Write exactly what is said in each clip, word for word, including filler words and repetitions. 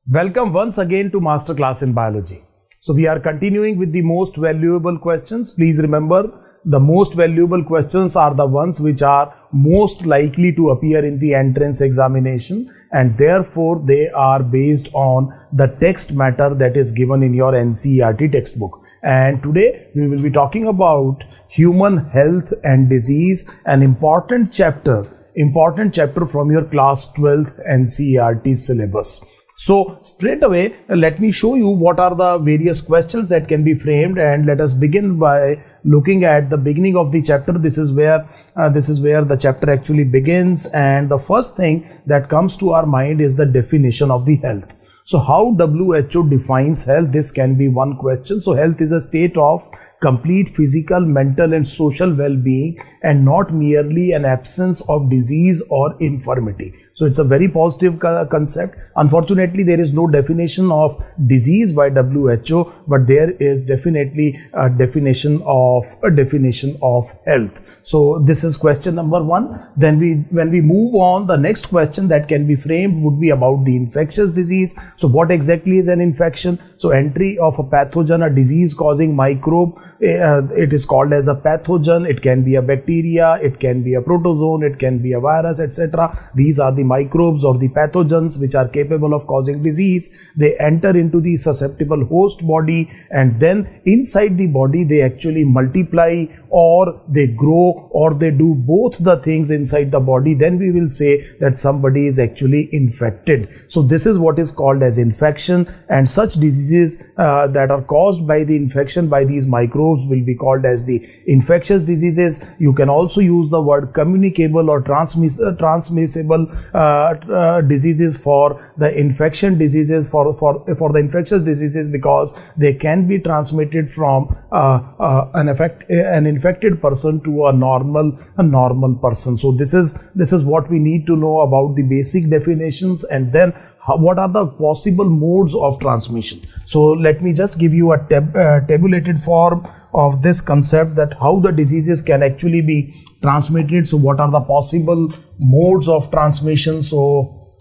Welcome once again to Masterclass in Biology. So we are continuing with the most valuable questions. Please remember, the most valuable questions are the ones which are most likely to appear in the entrance examination, and therefore they are based on the text matter that is given in your N C E R T textbook. And today we will be talking about human health and disease, an important chapter, important chapter from your class twelfth N C E R T syllabus. So straight away, let me show you what are the various questions that can be framed, and let us begin by looking at the beginning of the chapter. This is where uh, this is where the chapter actually begins, and the first thing that comes to our mind is the definition of the health. So how W H O defines health? This can be one question. So health is a state of complete physical, mental and social well-being, and not merely an absence of disease or infirmity. So it's a very positive co concept. Unfortunately, there is no definition of disease by W H O, but there is definitely a definition of a definition of health. So this is question number one. Then we, when we move on, the next question that can be framed would be about the infectious disease. So what exactly is an infection? So entry of a pathogen, a disease causing microbe, uh, it is called as a pathogen. It can be a bacteria, it can be a protozoan, it can be a virus, et cetera. These are the microbes or the pathogens which are capable of causing disease. They enter into the susceptible host body, and then inside the body they actually multiply, or they grow, or they do both the things inside the body. Then we will say that somebody is actually infected. So this is what is called as infection, and such diseases uh, that are caused by the infection by these microbes will be called as the infectious diseases. You can also use the word communicable or transmiss uh, transmissible uh, uh, diseases for the infection diseases, for for for the infectious diseases, because they can be transmitted from uh, uh, an effect an infected person to a normal a normal person. So this is this is what we need to know about the basic definitions, and then how, what are the possible modes of transmission. So let me just give you a tab, uh, tabulated form of this concept, that how the diseases can actually be transmitted. So what are the possible modes of transmission? So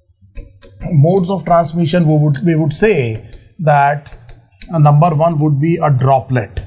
modes of transmission, we would we would say that uh, number one would be a droplet.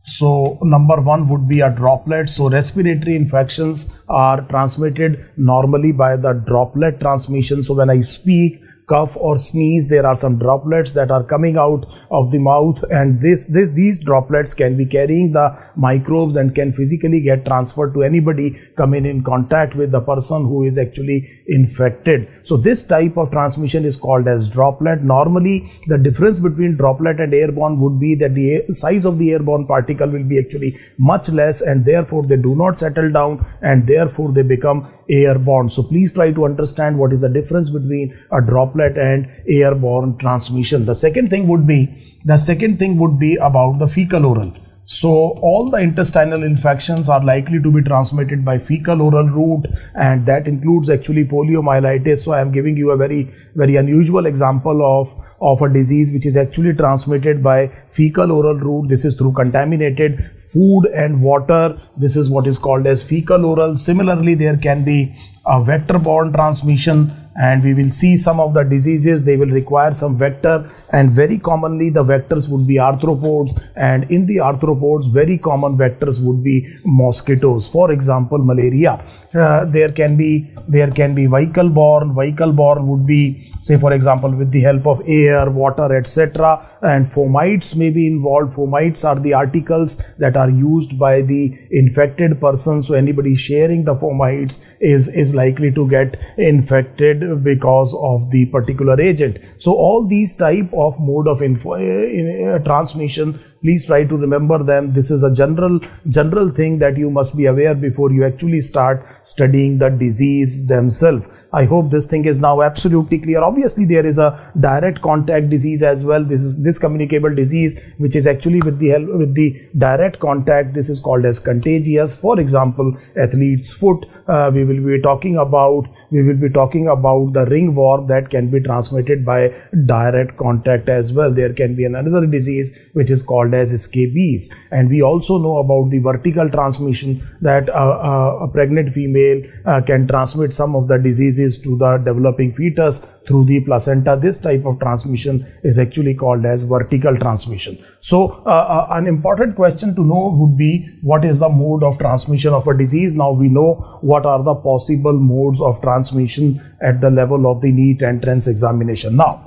So number one would be a droplet. So respiratory infections are transmitted normally by the droplet transmission. So when I speak, cough or sneeze, there are some droplets that are coming out of the mouth, and this this these droplets can be carrying the microbes and can physically get transferred to anybody coming in contact with the person who is actually infected. So this type of transmission is called as droplet. Normally the difference between droplet and airborne would be that the size of the airborne particle will be actually much less, and therefore they do not settle down, and therefore they become airborne. So please try to understand what is the difference between a droplet and airborne transmission. The second thing would be the second thing would be about the fecal oral. So all the intestinal infections are likely to be transmitted by fecal oral route, and that includes actually poliomyelitis. So I am giving you a very very unusual example of of a disease which is actually transmitted by fecal oral route. This is through contaminated food and water. This is what is called as fecal oral. Similarly, there can be a vector-borne transmission, and we will see some of the diseases, they will require some vector, and very commonly the vectors would be arthropods, and in the arthropods very common vectors would be mosquitoes. For example, malaria. Uh, there can be there can be vehicle borne. Vehicle borne would be, say for example, with the help of air, water, et cetera. And fomites may be involved. Fomites are the articles that are used by the infected person. So anybody sharing the fomites is is likely to get infected because of the particular agent. So all these type of mode of info, in, uh, transmission, please try to remember them. This is a general general thing that you must be aware before you actually start studying the disease themselves. I hope this thing is now absolutely clear. Obviously there is a direct contact disease as well. This is this communicable disease which is actually with the help with the direct contact. This is called as contagious. For example, athlete's foot. Uh, we will be talking about we will be talking about about the ringworm that can be transmitted by direct contact as well. There can be another disease which is called as scabies, and we also know about the vertical transmission, that uh, uh, a pregnant female uh, can transmit some of the diseases to the developing fetus through the placenta. This type of transmission is actually called as vertical transmission. So uh, uh, an important question to know would be, what is the mode of transmission of a disease? Now we know what are the possible modes of transmission at the level of the NEET entrance examination. Now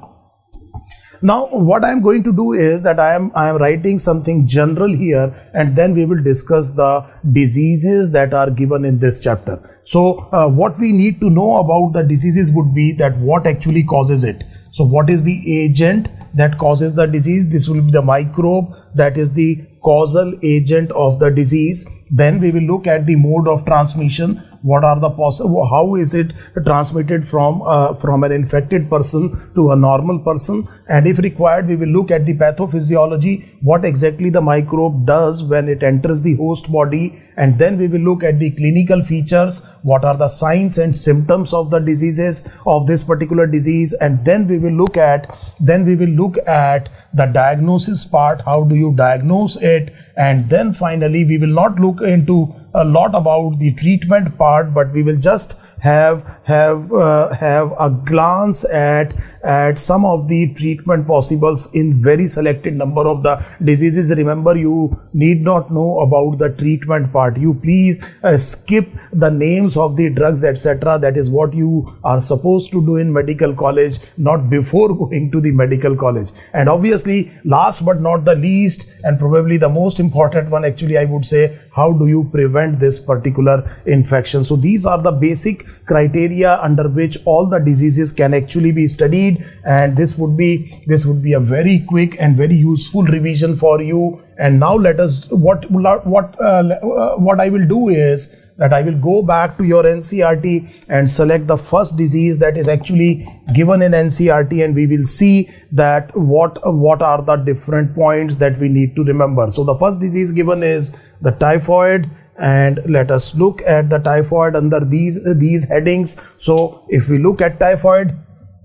Now, what I am going to do is that I am I am writing something general here, and then we will discuss the diseases that are given in this chapter. So, uh, what we need to know about the diseases would be that what actually causes it. So, what is the agent that causes the disease? This will be the microbe that is the causal agent of the disease. Then we will look at the mode of transmission. What are the possible, how is it transmitted from uh, from an infected person to a normal person? And if required, we will look at the pathophysiology, what exactly the microbe does when it enters the host body. And then we will look at the clinical features, what are the signs and symptoms of the diseases of this particular disease. And then we will look at then we will look at the diagnosis part, how do you diagnose it. And then finally we will not look into a lot about the treatment part, but we will just have have uh, have a glance at at some of the treatment possibles in very selected number of the diseases. Remember, you need not know about the treatment part. You please uh, skip the names of the drugs, etc. That is what you are supposed to do in medical college, not before going to the medical college. And obviously, last but not the least, and probably the most important one, actually I would say, how do you prevent this particular infection? So these are the basic criteria under which all the diseases can actually be studied, and this would be this would be a very quick and very useful revision for you. And now let us what what uh, what I will do is that I will go back to your N C R T and select the first disease that is actually given in N C R T, and we will see that what what are the different points that we need to remember. So the first disease given is the typhoid, and let us look at the typhoid under these these headings. So if we look at typhoid,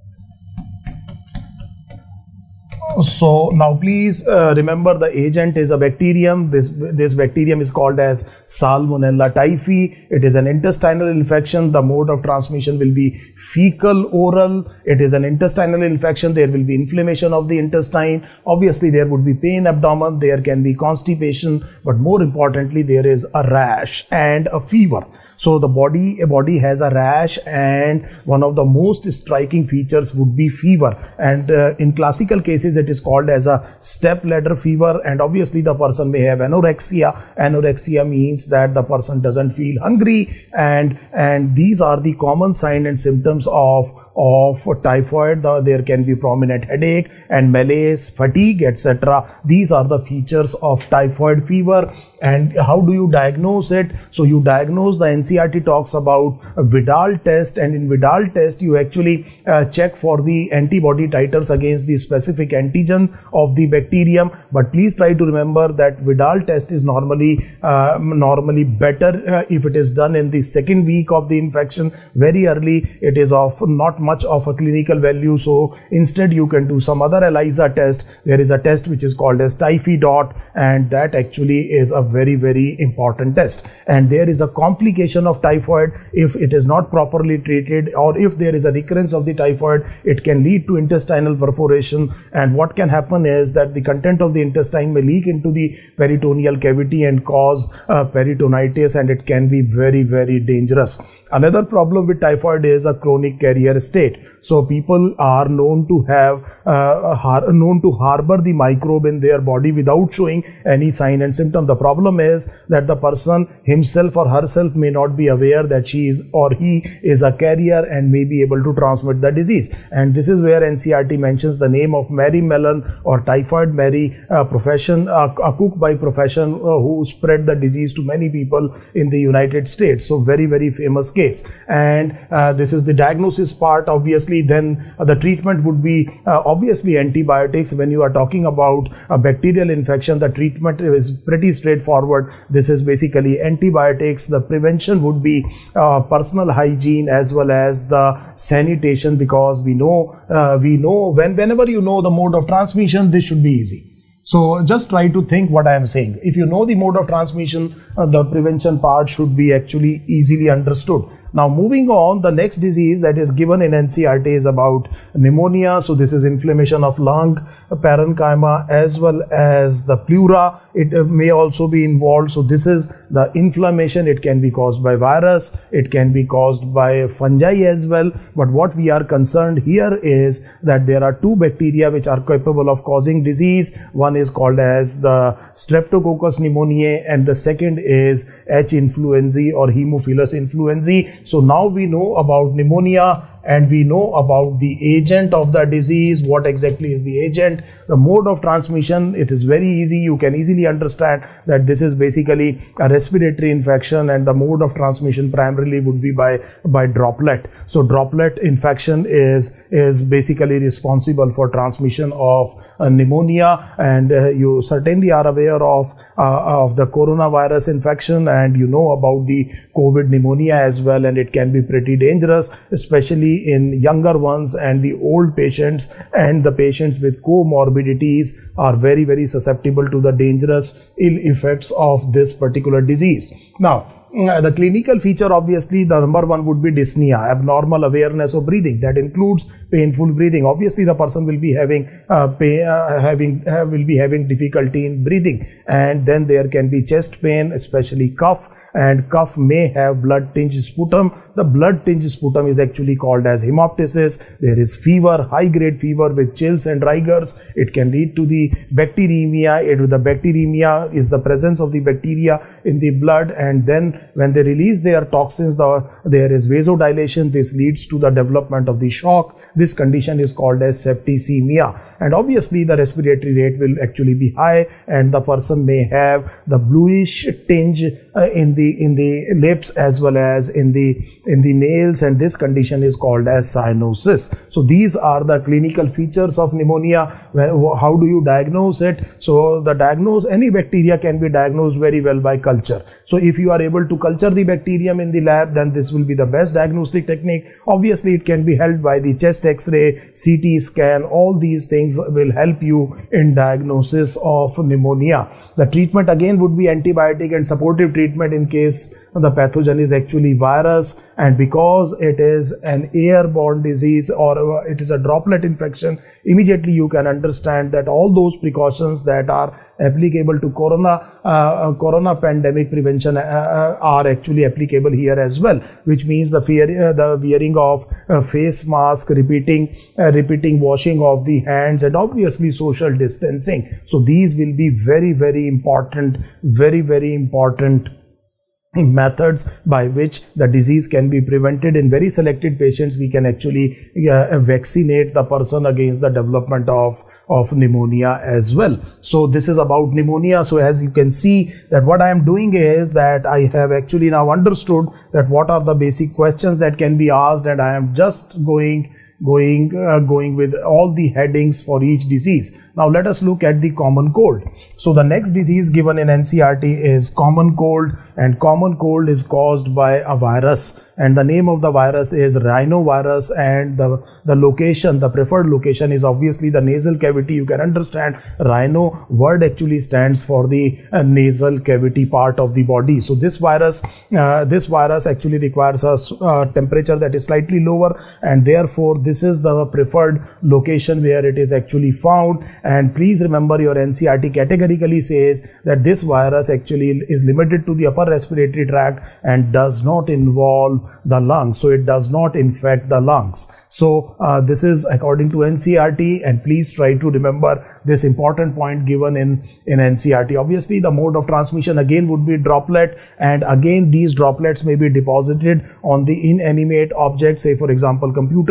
so now please uh, remember the agent is a bacterium. This this bacterium is called as Salmonella typhi. It is an intestinal infection. The mode of transmission will be fecal oral. It is an intestinal infection. There will be inflammation of the intestine. Obviously there would be pain abdomen, there can be constipation, but more importantly there is a rash and a fever. So the body a body has a rash, and one of the most striking features would be fever, and uh, in classical cases it is called as a step ladder fever. And obviously the person may have anorexia. Anorexia means that the person doesn't feel hungry, and and these are the common signs and symptoms of of typhoid. The, there can be prominent headache and malaise, fatigue, etc. These are the features of typhoid fever. And how do you diagnose it? So you diagnose, the N C R T talks about a Vidal test, and in Vidal test you actually uh, check for the antibody titers against the specific antigen of the bacterium. But please try to remember that Vidal test is normally uh, normally better uh, if it is done in the second week of the infection. Very early it is of not much of a clinical value, so instead you can do some other ELISA test. There is a test which is called as TyphiDot, and that actually is a very very important test. And there is a complication of typhoid if it is not properly treated, or if there is a recurrence of the typhoid, it can lead to intestinal perforation. And what can happen is that the content of the intestine may leak into the peritoneal cavity and cause uh, peritonitis, and it can be very very dangerous. Another problem with typhoid is a chronic carrier state. So people are known to have uh, har known to harbor the microbe in their body without showing any sign and symptom. The problem is that the person himself or herself may not be aware that she is or he is a carrier and may be able to transmit the disease. And this is where N C R T mentions the name of Mary Mellon, or Typhoid Mary, a profession, a, a cook by profession uh, who spread the disease to many people in the United States. So very very famous case. And uh, this is the diagnosis part. Obviously then uh, the treatment would be uh, obviously antibiotics. When you are talking about a bacterial infection, the treatment is pretty straightforward. forward. This is basically antibiotics. The prevention would be uh, personal hygiene as well as the sanitation, because we know uh, we know when whenever you know the mode of transmission, this should be easy. So just try to think what I am saying. If you know the mode of transmission, uh, the prevention part should be actually easily understood. Now moving on, the next disease that is given in N C R T is about pneumonia. So this is inflammation of lung, parenchyma as well as the pleura. It uh, may also be involved. So this is the inflammation. It can be caused by virus. It can be caused by fungi as well. But what we are concerned here is that there are two bacteria which are capable of causing disease. One is called as the Streptococcus pneumoniae and the second is H. influenzae or Haemophilus influenzae. So now we know about pneumonia and we know about the agent of the disease. What exactly is the agent? The mode of transmission, it is very easy. You can easily understand that this is basically a respiratory infection, and the mode of transmission primarily would be by by droplet. So droplet infection is is basically responsible for transmission of uh, pneumonia, and uh, you certainly are aware of uh, of the coronavirus infection, and you know about the COVID pneumonia as well, and it can be pretty dangerous, especially in younger ones, and the old patients and the patients with comorbidities are very very susceptible to the dangerous ill effects of this particular disease. Now Uh, the clinical feature, obviously the number one would be dyspnea, abnormal awareness of breathing. That includes painful breathing. Obviously the person will be having uh, pain, uh, having uh, will be having difficulty in breathing, and then there can be chest pain, especially cough, and cough may have blood tinged sputum. The blood tinged sputum is actually called as hemoptysis. There is fever, high grade fever with chills and rigors. It can lead to the bacteremia. It, the bacteremia is the presence of the bacteria in the blood, and then when they release their toxins, the, there is vasodilation. This leads to the development of the shock. This condition is called as septicemia, and obviously the respiratory rate will actually be high, and the person may have the bluish tinge uh, in the in the lips as well as in the in the nails, and this condition is called as cyanosis. So these are the clinical features of pneumonia. How do you diagnose it? So the diagnose, any bacteria can be diagnosed very well by culture. So if you are able to culture the bacterium in the lab, then this will be the best diagnostic technique. Obviously it can be helped by the chest x-ray, C T scan. All these things will help you in diagnosis of pneumonia. The treatment again would be antibiotic and supportive treatment in case the pathogen is actually virus, and because it is an airborne disease or it is a droplet infection, immediately you can understand that all those precautions that are applicable to corona uh, corona pandemic prevention uh, are actually applicable here as well, which means the fear, uh, the wearing of uh, face mask, repeating uh, repeating washing of the hands, and obviously social distancing. So these will be very very important, very very important methods by which the disease can be prevented. In very selected patients, we can actually uh, vaccinate the person against the development of of pneumonia as well. So this is about pneumonia. So as you can see that what I am doing is that I have actually now understood that what are the basic questions that can be asked, and I am just going going uh, going with all the headings for each disease. Now let us look at the common cold. So the next disease given in N C R T is common cold, and common cold is caused by a virus, and the name of the virus is rhinovirus, and the the location, the preferred location is obviously the nasal cavity. You can understand rhino word actually stands for the uh, nasal cavity part of the body. So this virus uh, this virus actually requires a uh, temperature that is slightly lower, and therefore this is the preferred location where it is actually found. And please remember, your N C R T categorically says that this virus actually is limited to the upper respiratory tract and does not involve the lungs, so it does not infect the lungs. So uh, this is according to N C R T, and please try to remember this important point given in in N C R T. Obviously the mode of transmission again would be droplet, and again these droplets may be deposited on the inanimate object, say for example computer screen,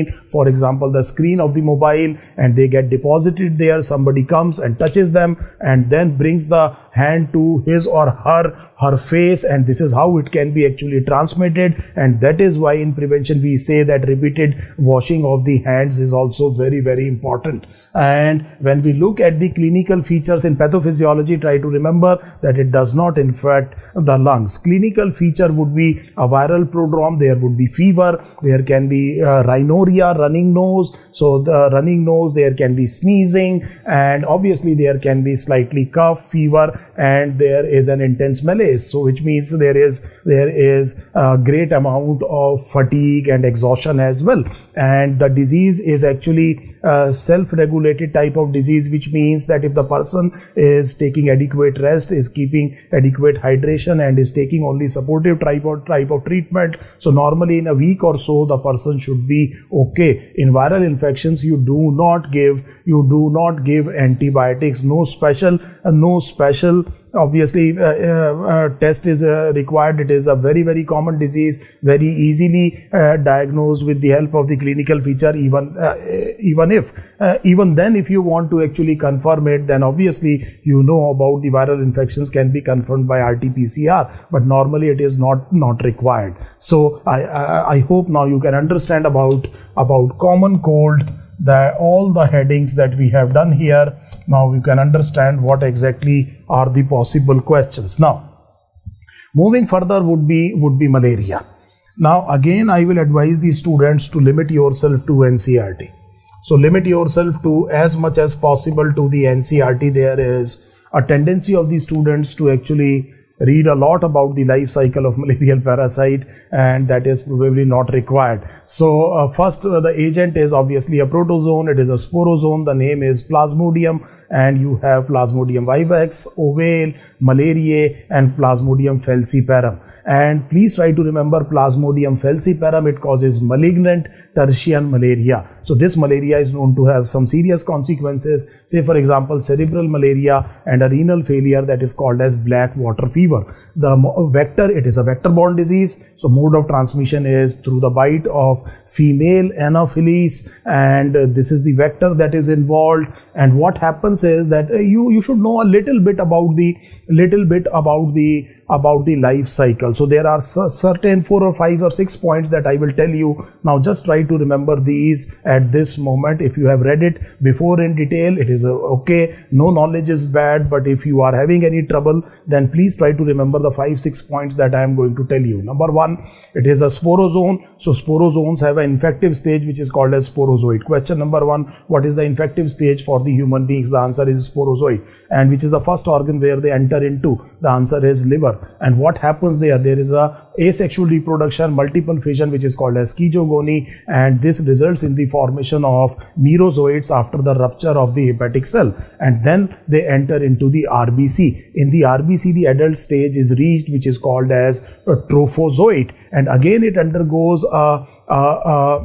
screen, for example the screen of the mobile, and they get deposited there. Somebody comes and touches them and then brings the hand to his or her her face, and this is how it can be actually transmitted. And that is why in prevention we say that repeated washing of the hands is also very very important. And when we look at the clinical features in pathophysiology, try to remember that it does not infect the lungs. Clinical feature would be a viral prodrome, there would be fever, there can be uh, rhinorrhea, running nose, so the running nose, there can be sneezing, and obviously there can be slightly cough, fever, and there is an intense malaise. So which means there is there is a great amount of fatigue and exhaustion as well. And the disease is actually a self-regulated type of disease, which means that if the person is taking adequate rest, is keeping adequate hydration, and is taking only supportive type of type of treatment, so normally in a week or so the person should be okay. In viral infections, you do not give you do not give antibiotics. No special uh, no special obviously uh, uh, uh, test is uh, required. It is a very very common disease, very easily uh, diagnosed with the help of the clinical feature. Even uh, even if uh, even then if you want to actually confirm it, then obviously you know about the viral infections can be confirmed by R T P C R, but normally it is not not required. So I, I, I hope now you can understand about about common cold, that all the headings that we have done here. Now you can understand what exactly are the possible questions. Now moving further would be would be malaria. Now again I will advise the students to limit yourself to N C R T. So limit yourself to as much as possible to the N C R T. There is a tendency of the students to actually read a lot about the life cycle of malarial parasite, and that is probably not required. So uh, first uh, the agent is obviously a protozoan. It is a sporozoan. The name is Plasmodium, and you have Plasmodium vivax, ovale, malariae, and Plasmodium falciparum. And please try to remember Plasmodium falciparum. It causes malignant tertian malaria. So this malaria is known to have some serious consequences, say for example cerebral malaria and a renal failure, that is called as black water fever. The vector, it is a vector-borne disease, so mode of transmission is through the bite of female Anopheles, and uh, this is the vector that is involved. And what happens is that uh, you you should know a little bit about the little bit about the about the life cycle. So there are certain four or five or six points that I will tell you. Now just try to remember these at this moment. If you have read it before in detail, it is uh, okay. No knowledge is bad, but if you are having any trouble, then please try to remember the five six points that I am going to tell you. Number one, it is a sporozoan. So sporozoans have an infective stage which is called as sporozoid. Question number one, what is the infective stage for the human beings? The answer is sporozoid. And which is the first organ where they enter into? The answer is liver. And what happens there? There is a asexual reproduction, multiple fission, which is called as schizogony, and this results in the formation of merozoites after the rupture of the hepatic cell, and then they enter into the R B C. In the R B C, the adult stage is reached, which is called as a trophozoite, and again it undergoes a, a, a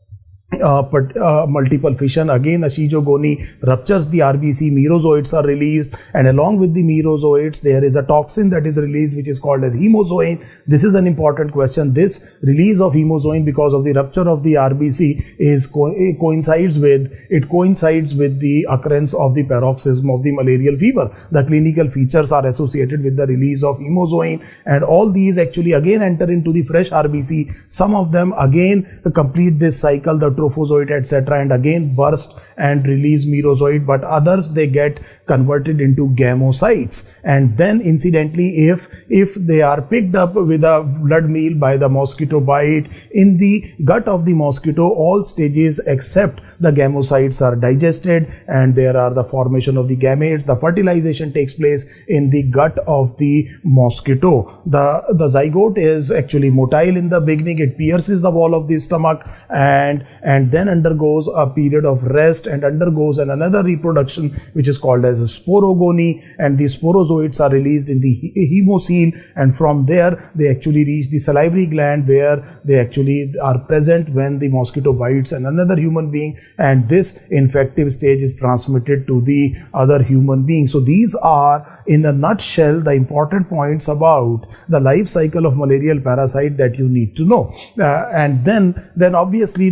Uh, but uh, multiple fission. Again a schizogony ruptures the R B C, merozoites are released, and along with the merozoites there is a toxin that is released which is called as hemozoin. This is an important question. This release of hemozoin because of the rupture of the R B C is co coincides with it coincides with the occurrence of the paroxysm of the malarial fever. The clinical features are associated with the release of hemozoin, and all these actually again enter into the fresh R B C. Some of them again complete this cycle, the trophozoite, et cetera, and again burst and release merozoite, but others they get converted into gamocytes. And then incidentally, if if they are picked up with a blood meal by the mosquito bite, in the gut of the mosquito, all stages except the gamocytes are digested, and there are the formation of the gametes. The fertilization takes place in the gut of the mosquito. The the zygote is actually motile in the beginning. It pierces the wall of the stomach, and and then undergoes a period of rest and undergoes an another reproduction which is called as a sporogony, and the sporozoites are released in the hemocoel, and from there they actually reach the salivary gland where they actually are present when the mosquito bites and another human being, and this infective stage is transmitted to the other human being. So these are in a nutshell the important points about the life cycle of malarial parasite that you need to know. Uh, and then then obviously the clinical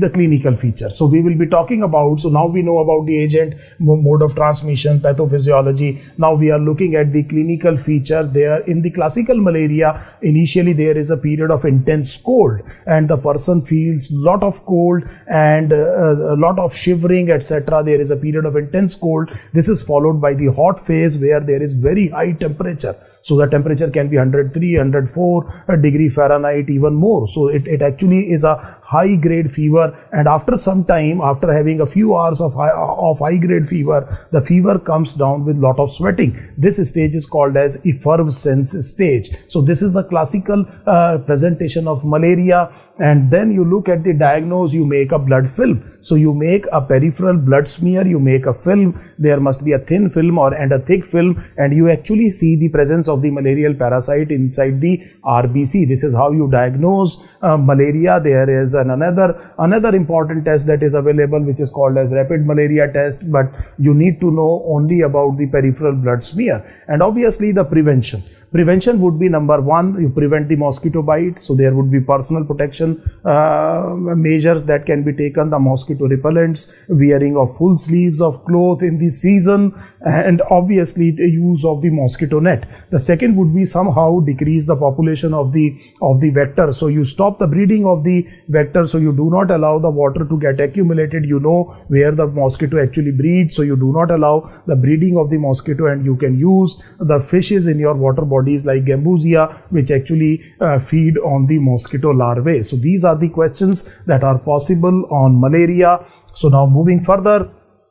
clinical features. So we will be talking about, so now we know about the agent, mode of transmission, pathophysiology. Now we are looking at the clinical feature. There in the classical malaria, initially there is a period of intense cold and the person feels lot of cold and uh, a lot of shivering, et cetera. There is a period of intense cold. This is followed by the hot phase where there is very high temperature. So the temperature can be one hundred three, one hundred four degree Fahrenheit, even more. So it, it actually is a high grade fever, and after some time, after having a few hours of high, of high grade fever, the fever comes down with lot of sweating. This stage is called as effervescence stage. So this is the classical uh, presentation of malaria. And then you look at the diagnosis, you make a blood film. So you make a peripheral blood smear, you make a film. There must be a thin film or and a thick film, and you actually see the presence of the malarial parasite inside the R B C. This is how you diagnose uh, malaria. There is an another another important test that is available, which is called as rapid malaria test, but you need to know only about the peripheral blood smear. And obviously the prevention. Prevention would be number one, you prevent the mosquito bite. So there would be personal protection uh, measures that can be taken, the mosquito repellents, wearing of full sleeves of cloth in the season, and obviously the use of the mosquito net. The second would be somehow decrease the population of the of the vector. So you stop the breeding of the vector, so you do not allow the water to get accumulated. You know where the mosquito actually breeds, so you do not allow the breeding of the mosquito, and you can use the fishes in your water body like Gambusia, which actually uh, feed on the mosquito larvae. So these are the questions that are possible on malaria. So now moving further.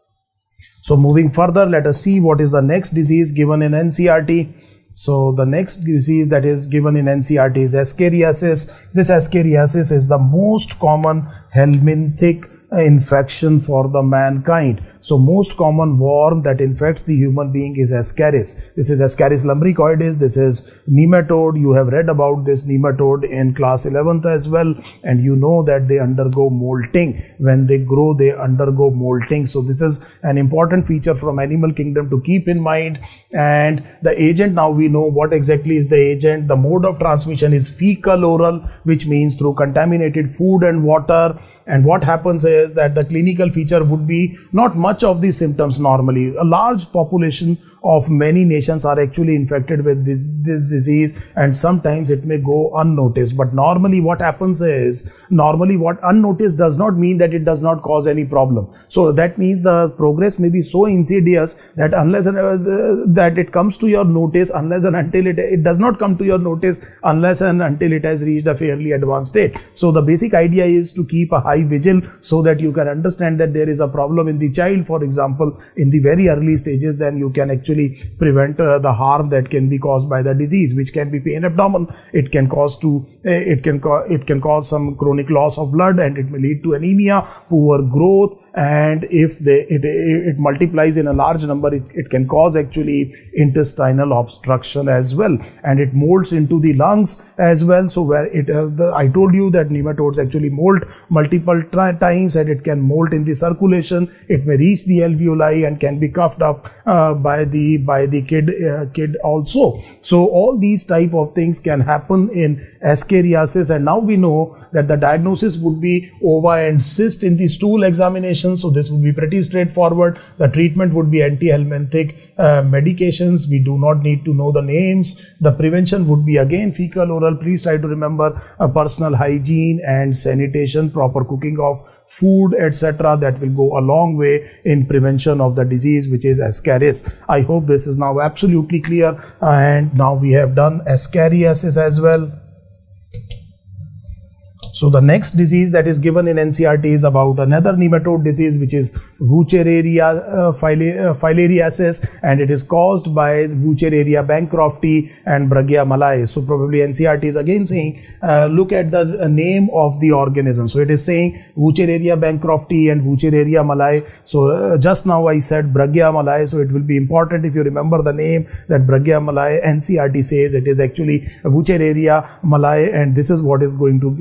So moving further, let us see what is the next disease given in N C R T. So the next disease that is given in N C R T is Ascariasis. This Ascariasis is the most common helminthic infection for the mankind. So most common worm that infects the human being is Ascaris. This is Ascaris lumbricoides. This is nematode. You have read about this nematode in class eleventh as well, and you know that they undergo molting. When they grow, they undergo molting. So this is an important feature from animal kingdom to keep in mind. And the agent, now we know what exactly is the agent. The mode of transmission is fecal oral, which means through contaminated food and water. And what happens is that the clinical feature would be not much of the symptoms normally. A large population of many nations are actually infected with this, this disease, and sometimes it may go unnoticed. But normally what happens is, normally what unnoticed does not mean that it does not cause any problem. So that means the progress may be so insidious that unless uh, that it comes to your notice, unless and until it, it does not come to your notice unless and until it has reached a fairly advanced state. So the basic idea is to keep a high vigil so that you can understand that there is a problem in the child, for example, in the very early stages. Then you can actually prevent uh, the harm that can be caused by the disease, which can be pain abdomen. It can cause to uh, it can it can cause some chronic loss of blood, and it may lead to anemia, poor growth, and if they it, it multiplies in a large number, it, it can cause actually intestinal obstruction as well, and it molts into the lungs as well. So where it uh, the, I told you that nematodes actually molt multiple times, and it can molt in the circulation. It may reach the alveoli and can be coughed up uh, by the by the kid uh, kid also. So all these type of things can happen in Ascariasis, and now we know that the diagnosis would be ova and cyst in the stool examination. So this would be pretty straightforward. The treatment would be anti-helminthic uh, medications. We do not need to know the names. The prevention would be again fecal oral. Please try to remember uh, personal hygiene and sanitation, proper cooking of food, et cetera. That will go a long way in prevention of the disease, which is Ascaris. I hope this is now absolutely clear, and now we have done Ascariasis as well. So the next disease that is given in N C R T is about another nematode disease, which is Wuchereria uh, filariasis, and it is caused by Wuchereria bancrofti and Bruggia malayi. So probably N C R T is again saying, uh, look at the uh, name of the organism. So it is saying Wuchereria bancrofti and Wuchereria malayi. So uh, just now I said Bruggia malayi, so it will be important if you remember the name, that Bruggia malayi. N C R T says it is actually Wuchereria malayi, and this is what is going to uh, fetch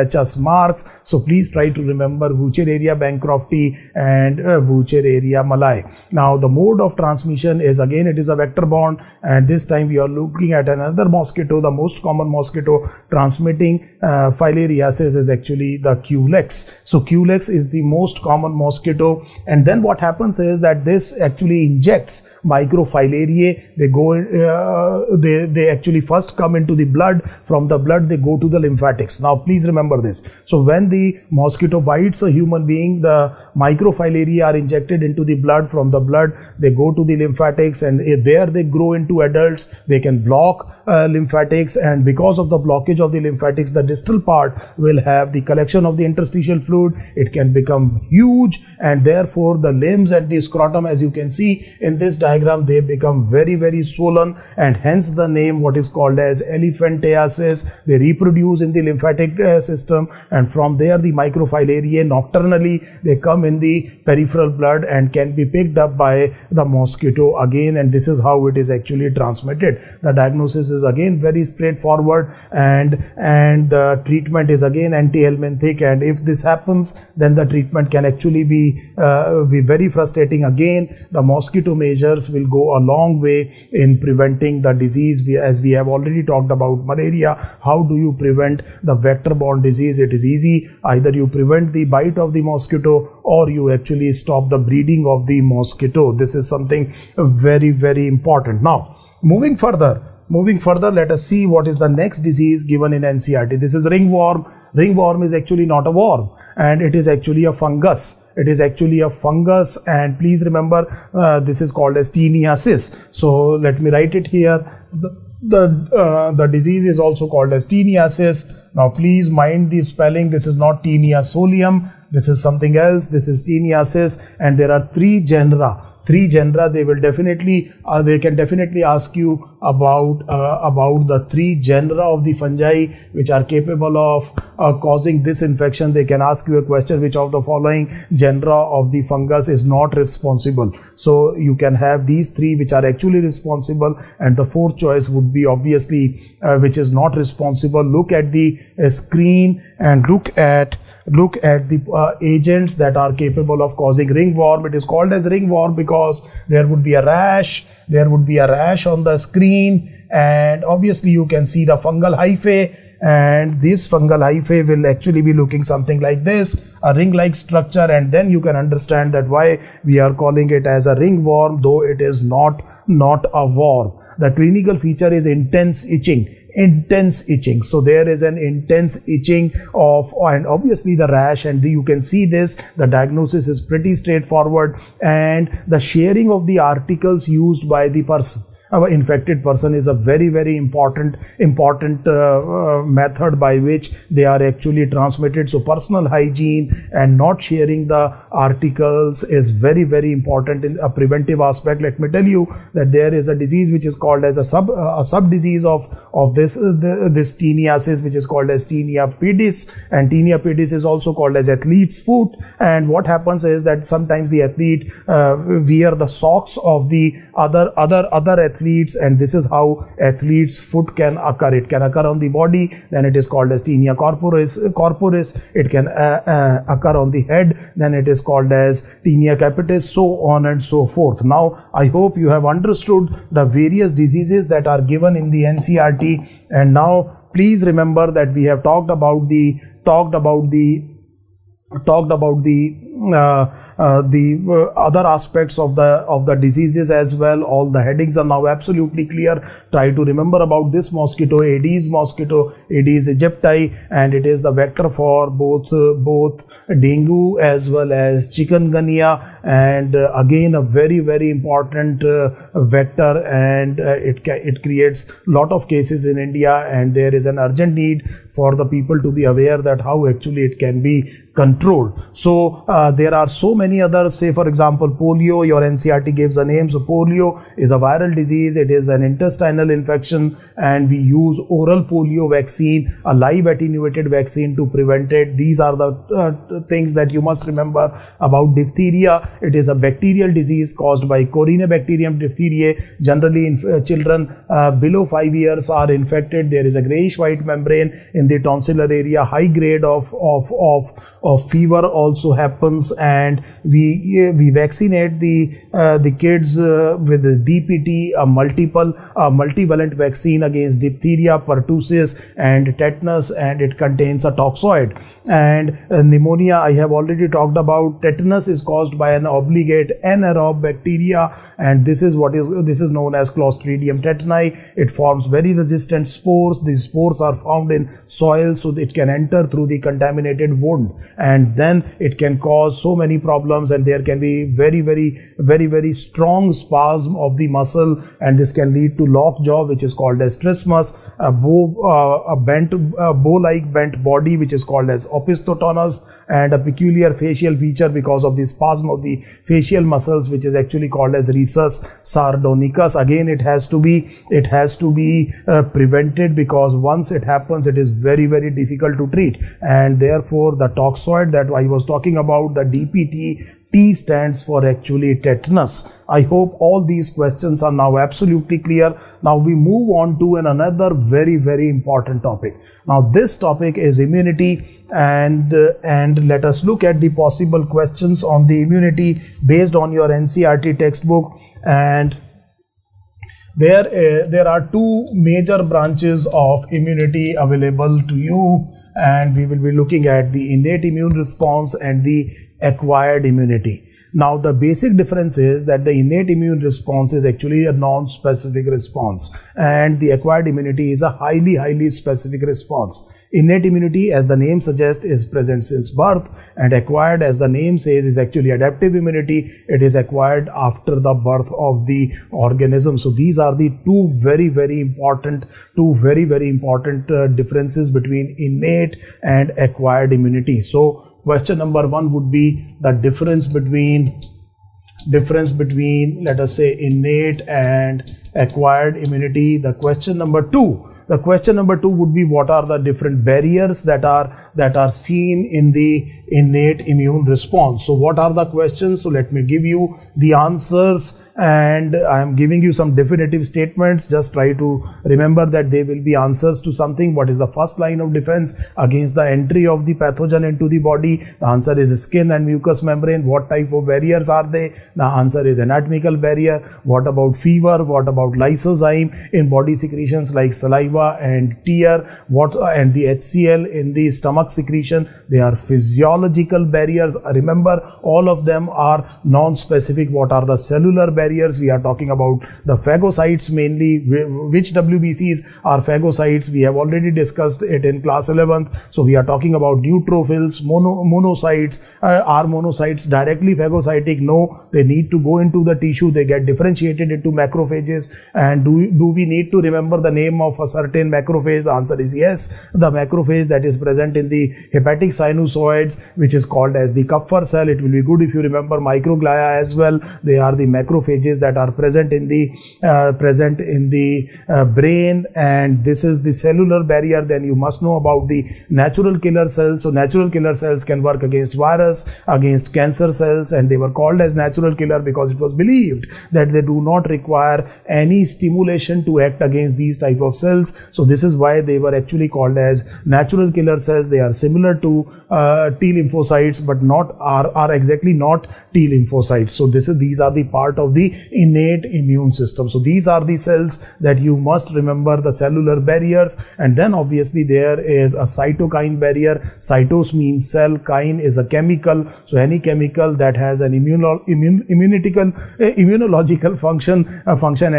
fetch us marks. So please try to remember Wuchereria bancrofti and uh, Wuchereria malai. Now the mode of transmission is, again, it is a vector borne, and this time we are looking at another mosquito. The most common mosquito transmitting uh, filariasis is actually the Culex. So Culex is the most common mosquito, and then what happens is that this actually injects microfilariae. They go uh, they they actually first come into the blood. From the blood they go to the lymphatics. Now please remember this. So when the mosquito bites a human being, the microfilariae are injected into the blood. From the blood they go to the lymphatics, and there they grow into adults. They can block uh, lymphatics, and because of the blockage of the lymphatics, the distal part will have the collection of the interstitial fluid. It can become huge, and therefore the limbs and the scrotum, as you can see in this diagram, they become very very swollen, and hence the name what is called as elephantiasis. They reproduce in the lymphatic uh, system, and from there the microfilariae nocturnally they come in the peripheral blood and can be picked up by the mosquito again, and this is how it is actually transmitted. The diagnosis is again very straightforward, and and the treatment is again antihelminthic, and if this happens, then the treatment can actually be uh, be very frustrating. Again, the mosquito measures will go a long way in preventing the disease. We, as we have already talked about malaria, how do you prevent the vector-borne disease? It is easy. Either you prevent the bite of the mosquito, or you actually stop the breeding of the mosquito. This is something very very important. Now, moving further, Moving further, let us see what is the next disease given in N C R T. This is ringworm. Ringworm is actually not a worm, and it is actually a fungus. It is actually a fungus, and please remember uh, this is called as Taeniasis. So let me write it here. The the, uh, the disease is also called as Taeniasis. Now please mind the spelling. This is not Taenia solium. This is something else. This is Taeniasis, and there are three genera. Three genera. They will definitely, uh, they can definitely ask you about uh, about the three genera of the fungi which are capable of uh, causing this infection. They can ask you a question: which of the following genera of the fungus is not responsible? So you can have these three which are actually responsible, and the fourth choice would be obviously uh, which is not responsible. Look at the uh, screen and look at look at the uh, agents that are capable of causing ringworm. It is called as ringworm because there would be a rash, there would be a rash on the screen, and obviously you can see the fungal hyphae, and this fungal hyphae will actually be looking something like this, a ring-like structure, and then you can understand that why we are calling it as a ringworm, though it is not not a worm. The clinical feature is intense itching. Intense itching. So there is an intense itching of, and obviously the rash, and the, you can see this. The diagnosis is pretty straightforward, and the sharing of the articles used by the person, our infected person, is a very very important important uh, uh, method by which they are actually transmitted. So personal hygiene and not sharing the articles is very very important in a preventive aspect. Let me tell you that there is a disease which is called as a sub uh, a sub disease of of this uh, the, this Taeniasis, which is called as Taenia pedis, and Taenia pedis is also called as athlete's foot. And what happens is that sometimes the athlete uh, wear the socks of the other other other athletes athletes, and this is how athlete's foot can occur. It can occur on the body, then it is called as Taenia corporis. corporis. It can uh, uh, occur on the head, then it is called as Taenia capitis, so on and so forth. Now, I hope you have understood the various diseases that are given in the N C R T, and now please remember that we have talked about the talked about the talked about the uh, uh, the uh, other aspects of the of the diseases as well. All the headings are now absolutely clear. Try to remember about this mosquito, Aedes mosquito, Aedes aegypti, and it is the vector for both uh, both dengue as well as chikungunya, and uh, again a very very important uh, vector, and uh, it it creates lot of cases in India, and there is an urgent need for the people to be aware that how actually it can be controlled. controlled. So uh, there are so many others. Say for example polio, your N C R T gives a name. So polio is a viral disease, it is an intestinal infection, and we use oral polio vaccine, a live attenuated vaccine to prevent it. These are the uh, things that you must remember about diphtheria. It is a bacterial disease caused by Corynebacterium diphtheriae. Generally in uh, children uh, below five years are infected. There is a grayish white membrane in the tonsillar area. High grade of of of, of fever also happens, and we uh, we vaccinate the uh, the kids uh, with the D P T, a multiple uh, multivalent vaccine against diphtheria, pertussis and tetanus, and it contains a toxoid. And uh, pneumonia, I have already talked about. Tetanus is caused by an obligate anaerobe bacteria, and this is what is this is known as Clostridium tetani. It forms very resistant spores. These spores are found in soil, so it can enter through the contaminated wound, and then it can cause so many problems, and there can be very very very very strong spasm of the muscle, and this can lead to lockjaw, which is called as trismus, a bow uh, a bent uh, bow like bent body, which is called as opisthotonus, and a peculiar facial feature because of the spasm of the facial muscles, which is actually called as rhesus sardonicus. Again, it has to be it has to be uh, prevented, because once it happens, it is very very difficult to treat, and therefore the toxoid that I was talking about, the D P T, T stands for actually tetanus. I hope all these questions are now absolutely clear. Now we move on to an another very very important topic. Now this topic is immunity, and uh, and let us look at the possible questions on the immunity based on your N C R T textbook. And there uh, there are two major branches of immunity available to you, and we will be looking at the innate immune response and the acquired immunity. Now the basic difference is that the innate immune response is actually a non-specific response, and the acquired immunity is a highly highly specific response. Innate immunity, as the name suggests, is present since birth, and acquired, as the name says, is actually adaptive immunity. It is acquired after the birth of the organism. So these are the two very very important two very very important uh, differences between innate and acquired immunity. So question number one would be the difference between difference between let us say innate and acquired immunity. The question number two the question number two would be, what are the different barriers that are that are seen in the innate immune response? So what are the questions? So let me give you the answers, and I am giving you some definitive statements. Just try to remember that they will be answers to something. What is the first line of defense against the entry of the pathogen into the body? The answer is skin and mucous membrane. What type of barriers are they? The answer is anatomical barrier. What about fever? What about lysozyme in body secretions like saliva and tear? What uh, and the H C L in the stomach secretion? They are physiological barriers. Remember, all of them are non-specific. What are the cellular barriers? We are talking about the phagocytes mainly. Which W B Cs are phagocytes? We have already discussed it in class eleventh. So we are talking about neutrophils. Mono, monocytes uh, are monocytes directly phagocytic? No, they need to go into the tissue. They get differentiated into macrophages. And do, we, do we need to remember the name of a certain macrophage? The answer is yes. The macrophage that is present in the hepatic sinusoids, which is called as the Kupffer cell. It will be good if you remember microglia as well. They are the macrophages that are present in the uh, present in the uh, brain, and this is the cellular barrier. Then you must know about the natural killer cells. So natural killer cells can work against virus, against cancer cells, and they were called as natural killer because it was believed that they do not require any stimulation to act against these type of cells. So this is why they were actually called as natural killer cells. They are similar to uh, T lymphocytes, but not are, are exactly not T lymphocytes. So this is these are the part of the innate immune system. So these are the cells that you must remember, the cellular barriers. And then obviously there is a cytokine barrier. Cytos means cell, kine is a chemical. So any chemical that has an immuno, immune, immunitical, uh, immunological function uh, function and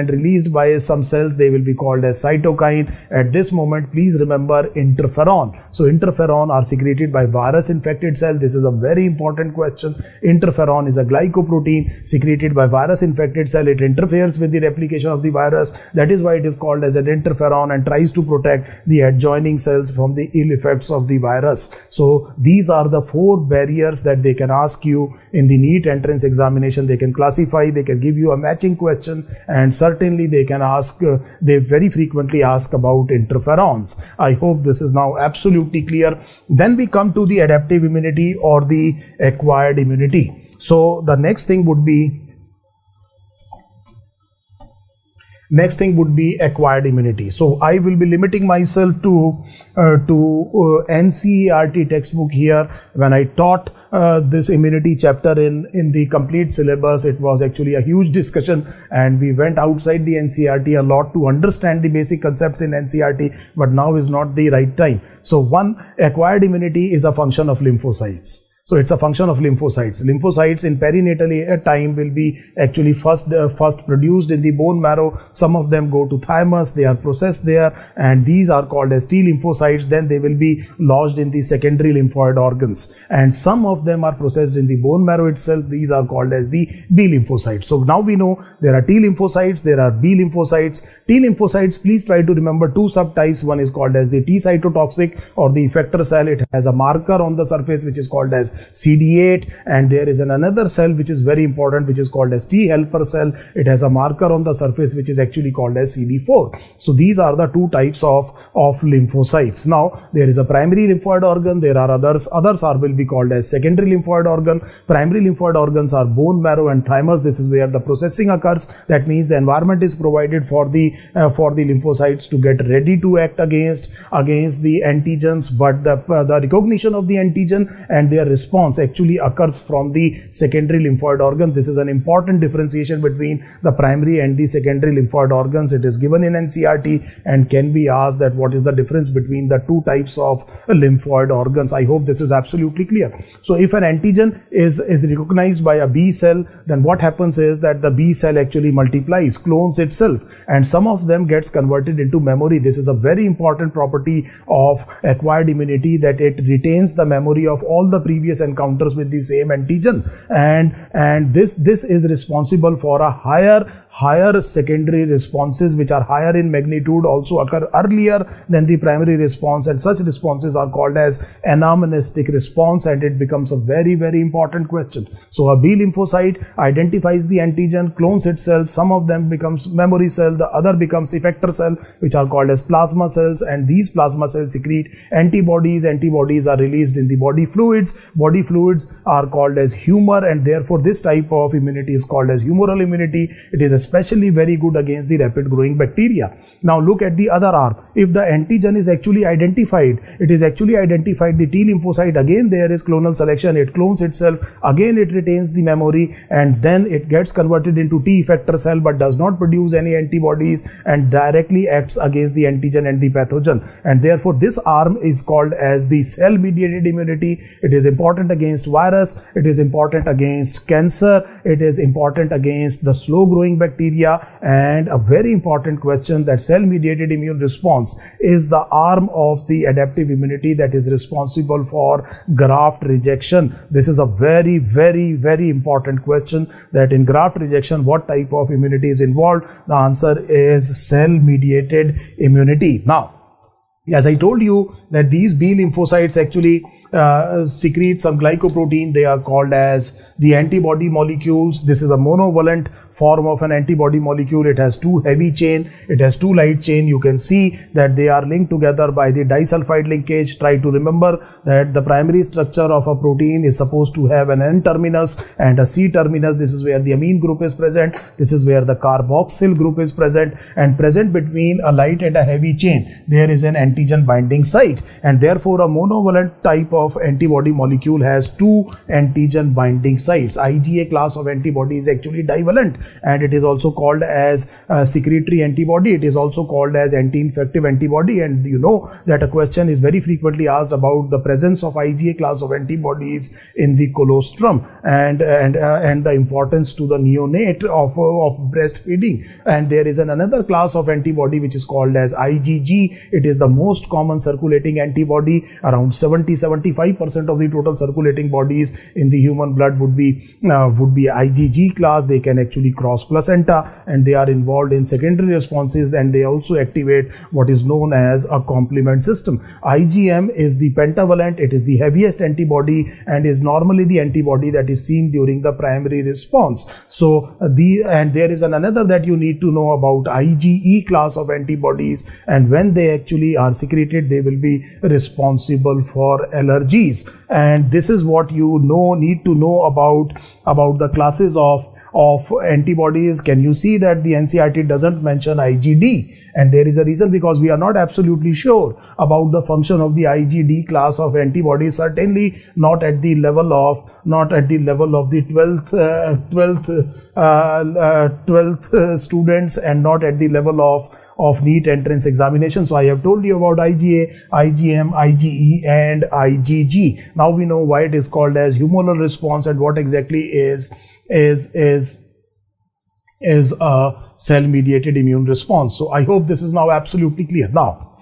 and released by some cells. They will be called as cytokine. At this moment, please remember interferon. So interferon are secreted by virus infected cell. This is a very important question. Interferon is a glycoprotein secreted by virus infected cell. It interferes with the replication of the virus. That is why it is called as an interferon and tries to protect the adjoining cells from the ill effects of the virus. So these are the four barriers that they can ask you in the NEET entrance examination. They can classify, they can give you a matching question, and certainly they can ask, uh, they very frequently ask about interferons. I hope this is now absolutely clear. Then we come to the adaptive immunity or the acquired immunity. So the next thing would be Next thing would be acquired immunity. So I will be limiting myself to uh, to uh, N C E R T textbook here. When I taught uh, this immunity chapter in in the complete syllabus, it was actually a huge discussion, and we went outside the N C E R T a lot to understand the basic concepts in N C E R T. But now is not the right time. So one, acquired immunity is a function of lymphocytes. So it's a function of lymphocytes. Lymphocytes in perinatal time will be actually first uh, first produced in the bone marrow. Some of them go to thymus, they are processed there, and these are called as T lymphocytes. Then they will be lodged in the secondary lymphoid organs, and some of them are processed in the bone marrow itself. These are called as the B lymphocytes. So now we know there are T lymphocytes, there are B lymphocytes. T lymphocytes, please try to remember two subtypes. One is called as the T cytotoxic or the effector cell. It has a marker on the surface which is called as C D eight, and there is an another cell which is very important, which is called as T helper cell. It has a marker on the surface which is actually called as C D four. So these are the two types of of lymphocytes. Now there is a primary lymphoid organ, there are others others are will be called as secondary lymphoid organ. Primary lymphoid organs are bone marrow and thymus. This is where the processing occurs. That means the environment is provided for the uh, for the lymphocytes to get ready to act against against the antigens, but the uh, the recognition of the antigen and their response actually occurs from the secondary lymphoid organ. This is an important differentiation between the primary and the secondary lymphoid organs. It is given in N C E R T and can be asked that what is the difference between the two types of lymphoid organs. I hope this is absolutely clear. So if an antigen is, is recognized by a B cell, then what happens is that the B cell actually multiplies, clones itself, and some of them gets converted into memory. This is a very important property of acquired immunity, that it retains the memory of all the previous encounters with the same antigen, and and this this is responsible for a higher higher secondary responses which are higher in magnitude, also occur earlier than the primary response, and such responses are called as anamnestic response, and it becomes a very very important question. So a B lymphocyte identifies the antigen, clones itself, some of them becomes memory cell, the other becomes effector cell, which are called as plasma cells, and these plasma cells secrete antibodies. Antibodies are released in the body fluids. Body fluids are called as humor, and therefore this type of immunity is called as humoral immunity. It is especially very good against the rapid growing bacteria. Now look at the other arm. If the antigen is actually identified, it is actually identified the T lymphocyte, again there is clonal selection, it clones itself, again it retains the memory, and then it gets converted into T effector cell but does not produce any antibodies and directly acts against the antigen and the pathogen, and therefore this arm is called as the cell mediated immunity. It is important against virus, it is important against cancer, it is important against the slow growing bacteria, and a very important question, that cell mediated immune response is the arm of the adaptive immunity that is responsible for graft rejection. This is a very very very important question, that in graft rejection what type of immunity is involved. The answer is cell mediated immunity. Now as I told you that these B lymphocytes actually Uh, secrete some glycoprotein. They are called as the antibody molecules. This is a monovalent form of an antibody molecule. It has two heavy chain, it has two light chain. You can see that they are linked together by the disulfide linkage. Try to remember that the primary structure of a protein is supposed to have an N terminus and a C terminus. This is where the amine group is present. This is where the carboxyl group is present, and present between a light and a heavy chain there is an antigen binding site, and therefore a monovalent type of antibody molecule has two antigen binding sites. IgA class of antibody is actually divalent, and it is also called as uh, secretory antibody. It is also called as anti-infective antibody, and you know that a question is very frequently asked about the presence of IgA class of antibodies in the colostrum, and and uh, and the importance to the neonate of uh, of breastfeeding. And there is an another class of antibody which is called as IgG. It is the most common circulating antibody. Around seventy to seventy-five percent of the total circulating bodies in the human blood would be uh, would be IgG class. They can actually cross placenta, and they are involved in secondary responses, and they also activate what is known as a complement system. IgM is the pentavalent. It is the heaviest antibody and is normally the antibody that is seen during the primary response. So uh, the and there is an another that you need to know about IgE class of antibodies, and when they actually are secreted, they will be responsible for allergies. And this is what you know need to know about about the classes of of antibodies. Can you see that the N C E R T doesn't mention I G D? And there is a reason, because we are not absolutely sure about the function of the I G D class of antibodies. Certainly not at the level of not at the level of the twelfth uh, twelfth uh, uh, twelfth uh, students, and not at the level of of NEET entrance examination. So I have told you about IgA, IgM, IgE, and IgG. Now we know why it is called as humoral response and what exactly is is is is a cell mediated immune response. So I hope this is now absolutely clear. Now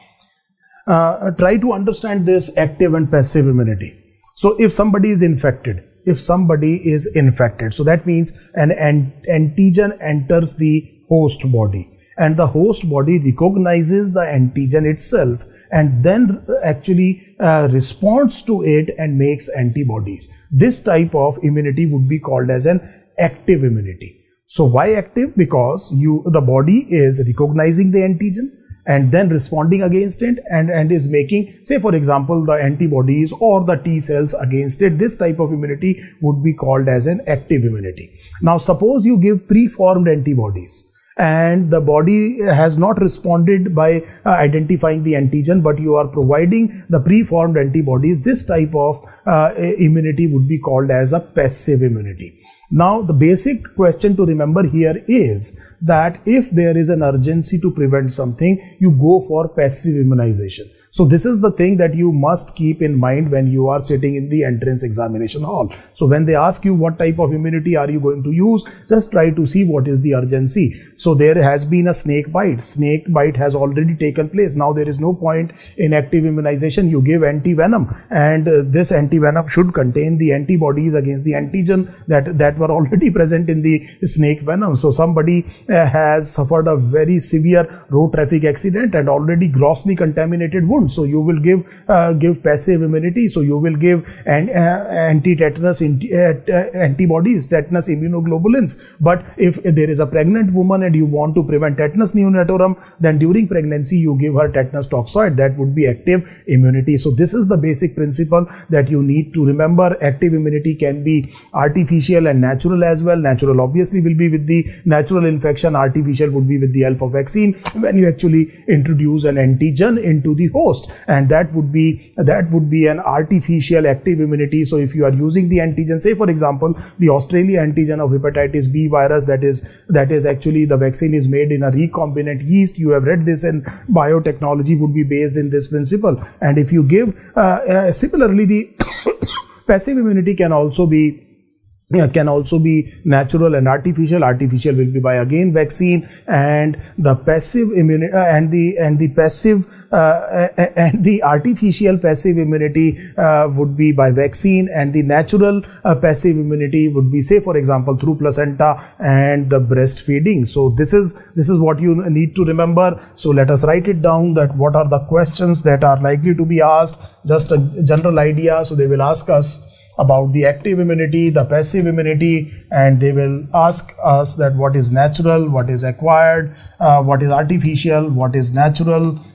uh, try to understand this active and passive immunity. So if somebody is infected, if somebody is infected, so that means an antigen enters the host body, and the host body recognizes the antigen itself and then actually uh, responds to it and makes antibodies. This type of immunity would be called as an active immunity. So why active? Because you the body is recognizing the antigen and then responding against it, and, and is making, say for example, the antibodies or the T cells against it. This type of immunity would be called as an active immunity. Now suppose you give preformed antibodies, and the body has not responded by uh, identifying the antigen, but you are providing the preformed antibodies. This type of uh, immunity would be called as a passive immunity. Now the basic question to remember here is that if there is an urgency to prevent something, you go for passive immunization. So this is the thing that you must keep in mind when you are sitting in the entrance examination hall. So when they ask you what type of immunity are you going to use, just try to see what is the urgency. So there has been a snake bite. Snake bite has already taken place. Now there is no point in active immunization. You give anti-venom, and uh, this anti-venom should contain the antibodies against the antigen that, that were already present in the snake venom. So somebody uh, has suffered a very severe road traffic accident and already grossly contaminated wound. So you will give uh, give passive immunity. So you will give an, uh, anti-tetanus uh, antibodies, tetanus immunoglobulins. But if there is a pregnant woman and you want to prevent tetanus neonatorum, then during pregnancy you give her tetanus toxoid. That would be active immunity. So this is the basic principle that you need to remember. Active immunity can be artificial and natural as well. Natural obviously will be with the natural infection. Artificial would be with the help of vaccine, when you actually introduce an antigen into the host. And that would be that would be an artificial active immunity. So if you are using the antigen, say for example the Australia antigen of hepatitis B virus, that is that is actually the vaccine is made in a recombinant yeast. You have read this, and biotechnology would be based in this principle. And if you give uh, uh, similarly, the passive immunity can also be Yeah, can also be natural and artificial. Artificial will be by again vaccine, and the passive immunity uh, and the and the passive uh, and the artificial passive immunity uh, would be by vaccine, and the natural uh, passive immunity would be, say for example, through placenta and the breastfeeding. So this is this is what you need to remember. So let us write it down, that what are the questions that are likely to be asked. Just a general idea. So they will ask us about the active immunity, the passive immunity, and they will ask us that what is natural, what is acquired, uh, what is artificial, what is natural,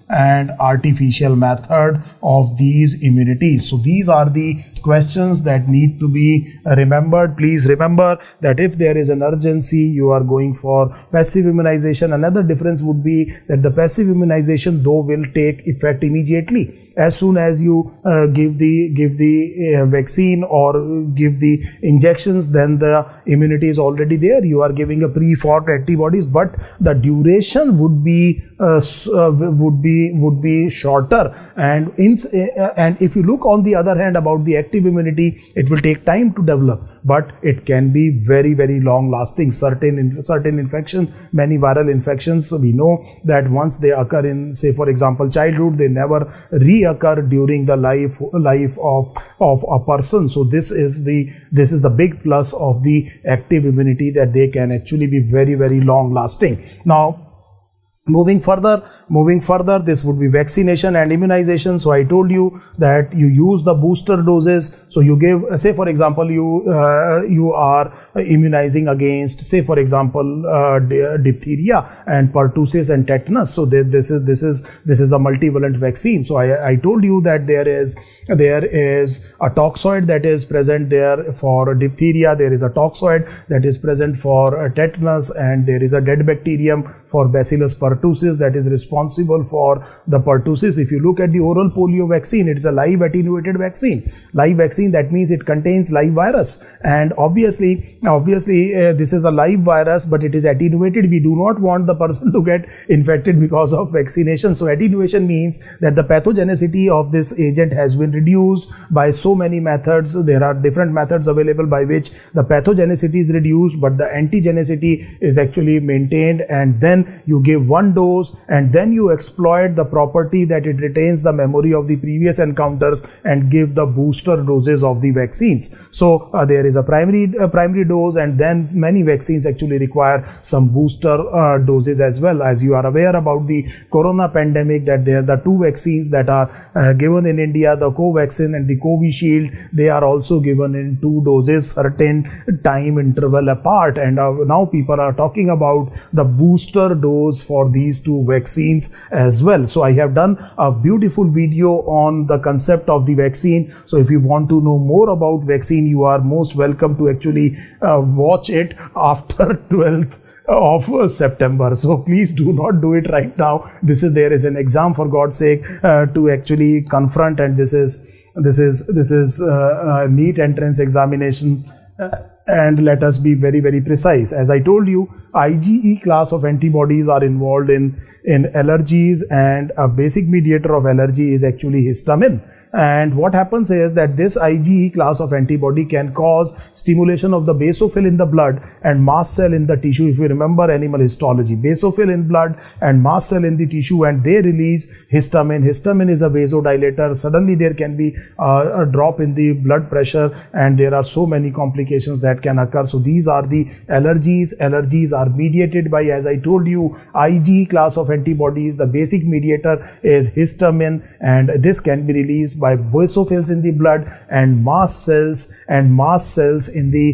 and artificial method of these immunities. So these are the questions that need to be remembered. Please remember that if there is an urgency, you are going for passive immunization. Another difference would be that the passive immunization though will take effect immediately. As soon as you uh, give the give the uh, vaccine or give the injections, then the immunity is already there. You are giving a pre-formed antibodies, but the duration would be uh, uh, would be would be shorter. And in uh, and if you look on the other hand about the active immunity, it will take time to develop, but it can be very very long lasting. Certain certain infections, many viral infections, we know that once they occur in, say for example, childhood, they never reoccur during the life life of of a person. So this is the this is the big plus of the active immunity, that they can actually be very very long lasting. Now Moving further, moving further, this would be vaccination and immunization. So I told you that you use the booster doses. So you give, say for example, you uh, you are immunizing against, say for example, uh, diphtheria and pertussis and tetanus. So this is this is this is a multivalent vaccine. So I I told you that there is there is a toxoid that is present there for diphtheria. There is a toxoid that is present for tetanus, and there is a dead bacterium for Bacillus pertussis that is responsible for the pertussis. If you look at the oral polio vaccine, it is a live attenuated vaccine. Live vaccine, that means it contains live virus, and obviously obviously uh, this is a live virus, but it is attenuated. We do not want the person to get infected because of vaccination. So attenuation means that the pathogenicity of this agent has been reduced by so many methods. There are different methods available by which the pathogenicity is reduced, but the antigenicity is actually maintained, and then you give one dose, and then you exploit the property that it retains the memory of the previous encounters and give the booster doses of the vaccines. So uh, there is a primary uh, primary dose, and then many vaccines actually require some booster uh, doses as well. As you are aware about the corona pandemic, that there are the two vaccines that are uh, given in India, the Covaxin and the Covishield. They are also given in two doses, certain time interval apart, and uh, now people are talking about the booster dose for these two vaccines as well. So I have done a beautiful video on the concept of the vaccine. So if you want to know more about vaccine, you are most welcome to actually uh, watch it after twelfth of September. So please do not do it right now. This is there is an exam, for God's sake, uh, to actually confront, and this is this is this is uh, a NEET entrance examination. Uh, And let us be very, very precise. As I told you, IgE class of antibodies are involved in, in allergies, and a basic mediator of allergy is actually histamine. And what happens is that this IgE class of antibody can cause stimulation of the basophil in the blood and mast cell in the tissue. If you remember animal histology, basophil in blood and mast cell in the tissue, and they release histamine. Histamine is a vasodilator. Suddenly there can be uh, a drop in the blood pressure, and there are so many complications that can occur. So these are the allergies. Allergies are mediated by, as I told you, IgE class of antibodies. The basic mediator is histamine, and this can be released by basophils in the blood and mast cells and mast cells in the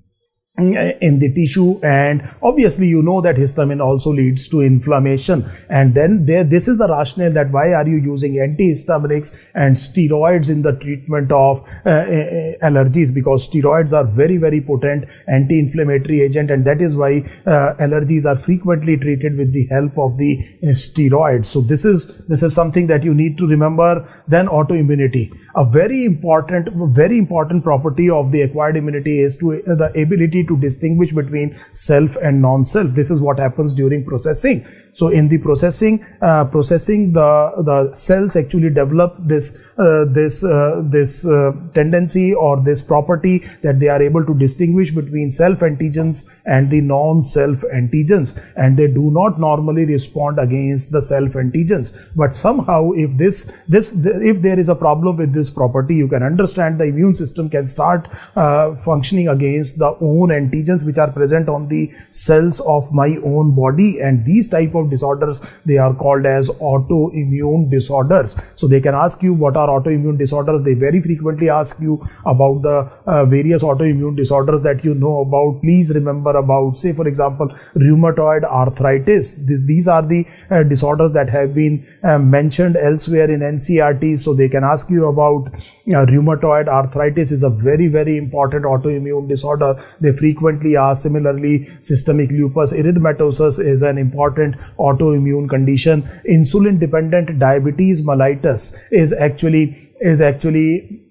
in the tissue. And obviously you know that histamine also leads to inflammation, and then there this is the rationale that why are you using antihistaminics and steroids in the treatment of uh, uh, allergies, because steroids are very very potent anti-inflammatory agent, and that is why uh, allergies are frequently treated with the help of the uh, steroids. So this is this is something that you need to remember. Then autoimmunity, a very important very important property of the acquired immunity is to uh, the ability to distinguish between self and non-self. This is what happens during processing. So in the processing, uh, processing the the cells actually develop this uh, this uh, this uh, tendency or this property that they are able to distinguish between self antigens and the non-self antigens, and they do not normally respond against the self antigens. But somehow, if this this if there is a problem with this property, you can understand the immune system can start uh, functioning against the own antigens which are present on the cells of my own body, and these type of disorders, they are called as autoimmune disorders. So they can ask you what are autoimmune disorders. They very frequently ask you about the uh, various autoimmune disorders that you know about. Please remember about, say for example, rheumatoid arthritis. This, these are the uh, disorders that have been uh, mentioned elsewhere in N C R T. So they can ask you about uh, rheumatoid arthritis is a very very important autoimmune disorder. They frequently ask. Similarly, systemic lupus erythematosus is an important autoimmune condition. Insulin dependent diabetes mellitus is actually is actually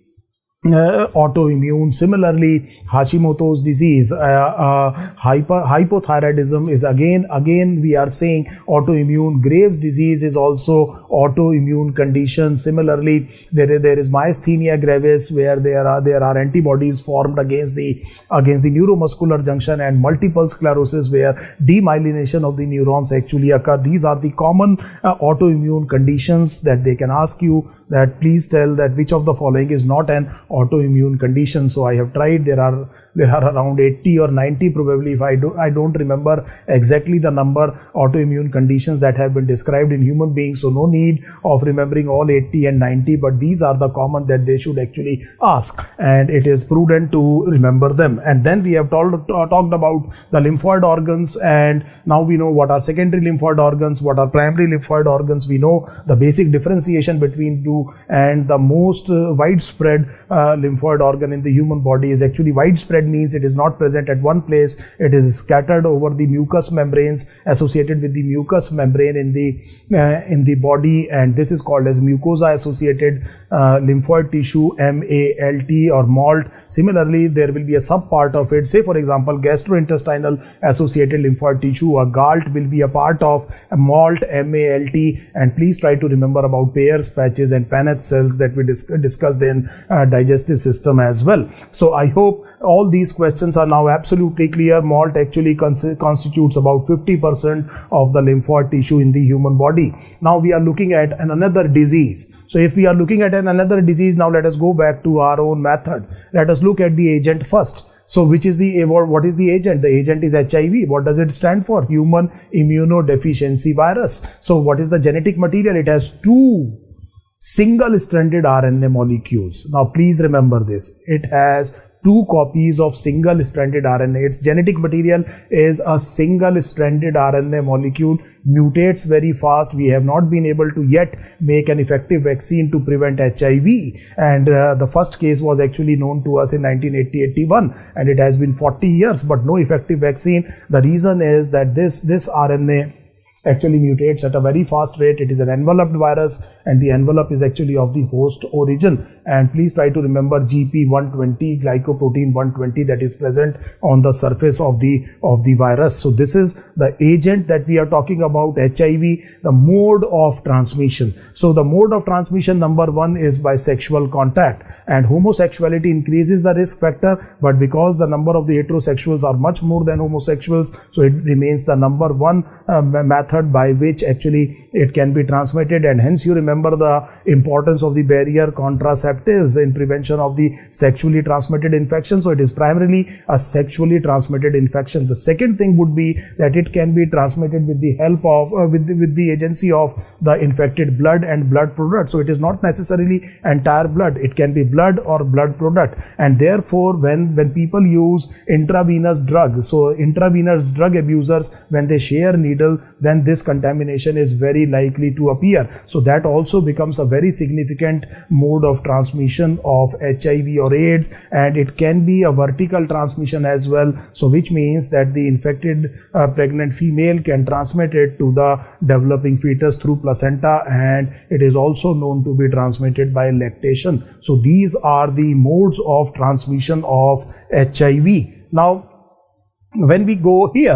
Uh, autoimmune. Similarly, Hashimoto's disease, uh, uh, hyper, hypothyroidism is again, again we are saying autoimmune. Graves' disease is also autoimmune condition. Similarly, there is, there is myasthenia gravis, where there are there are antibodies formed against the against the neuromuscular junction, and multiple sclerosis, where demyelination of the neurons actually occur. These are the common uh, autoimmune conditions that they can ask you that please tell that which of the following is not an autoimmune condition. So I have tried. There are there are around eighty or ninety probably, if I do I don't remember exactly the number, autoimmune conditions that have been described in human beings. So no need of remembering all eighty and ninety, but these are the common that they should actually ask, and it is prudent to remember them. And then we have told, uh, talked about the lymphoid organs, and now we know what are secondary lymphoid organs, what are primary lymphoid organs. We know the basic differentiation between two, and the most uh, widespread uh, lymphoid organ in the human body is actually widespread, means it is not present at one place. It is scattered over the mucous membranes, associated with the mucous membrane in the uh, in the body, and this is called as mucosa associated uh, lymphoid tissue, M A L T or MALT. Similarly, there will be a sub part of it. Say for example, gastrointestinal associated lymphoid tissue, a GALT will be a part of a MALT, M A L T. And please try to remember about Peyer's patches and Paneth cells that we dis discussed in uh, digestive system as well. So I hope all these questions are now absolutely clear. MALT actually constitutes about fifty percent of the lymphoid tissue in the human body. Now we are looking at an another disease. So if we are looking at an another disease, now let us go back to our own method. Let us look at the agent first. So which is the what is the agent? The agent is H I V. What does it stand for? Human immunodeficiency virus. So what is the genetic material? It has two single-stranded R N A molecules. Now please remember this. It has two copies of single-stranded R N A. Its genetic material is a single-stranded R N A molecule, mutates very fast. We have not been able to yet make an effective vaccine to prevent H I V, and uh, the first case was actually known to us in nineteen eighty eighty-one, and it has been forty years, but no effective vaccine. The reason is that this this R N A actually mutates at a very fast rate. It is an enveloped virus, and the envelope is actually of the host origin. And please try to remember G P one twenty, glycoprotein one twenty, that is present on the surface of the of the virus. So this is the agent that we are talking about, H I V. The mode of transmission. So the mode of transmission, number one, is by sexual contact, and homosexuality increases the risk factor, but because the number of the heterosexuals are much more than homosexuals, so it remains the number one uh, method by which actually it can be transmitted. And hence you remember the importance of the barrier contraceptives in prevention of the sexually transmitted infection. So it is primarily a sexually transmitted infection. The second thing would be that it can be transmitted with the help of uh, with the, with the agency of the infected blood and blood product. So it is not necessarily entire blood. It can be blood or blood product, and therefore when when people use intravenous drugs, so intravenous drug abusers, when they share needle, then this contamination is very likely to appear. So that also becomes a very significant mode of transmission of H I V or AIDS, and it can be a vertical transmission as well. So which means that the infected uh, pregnant female can transmit it to the developing fetus through placenta, and it is also known to be transmitted by lactation. So these are the modes of transmission of H I V. Now when we go here,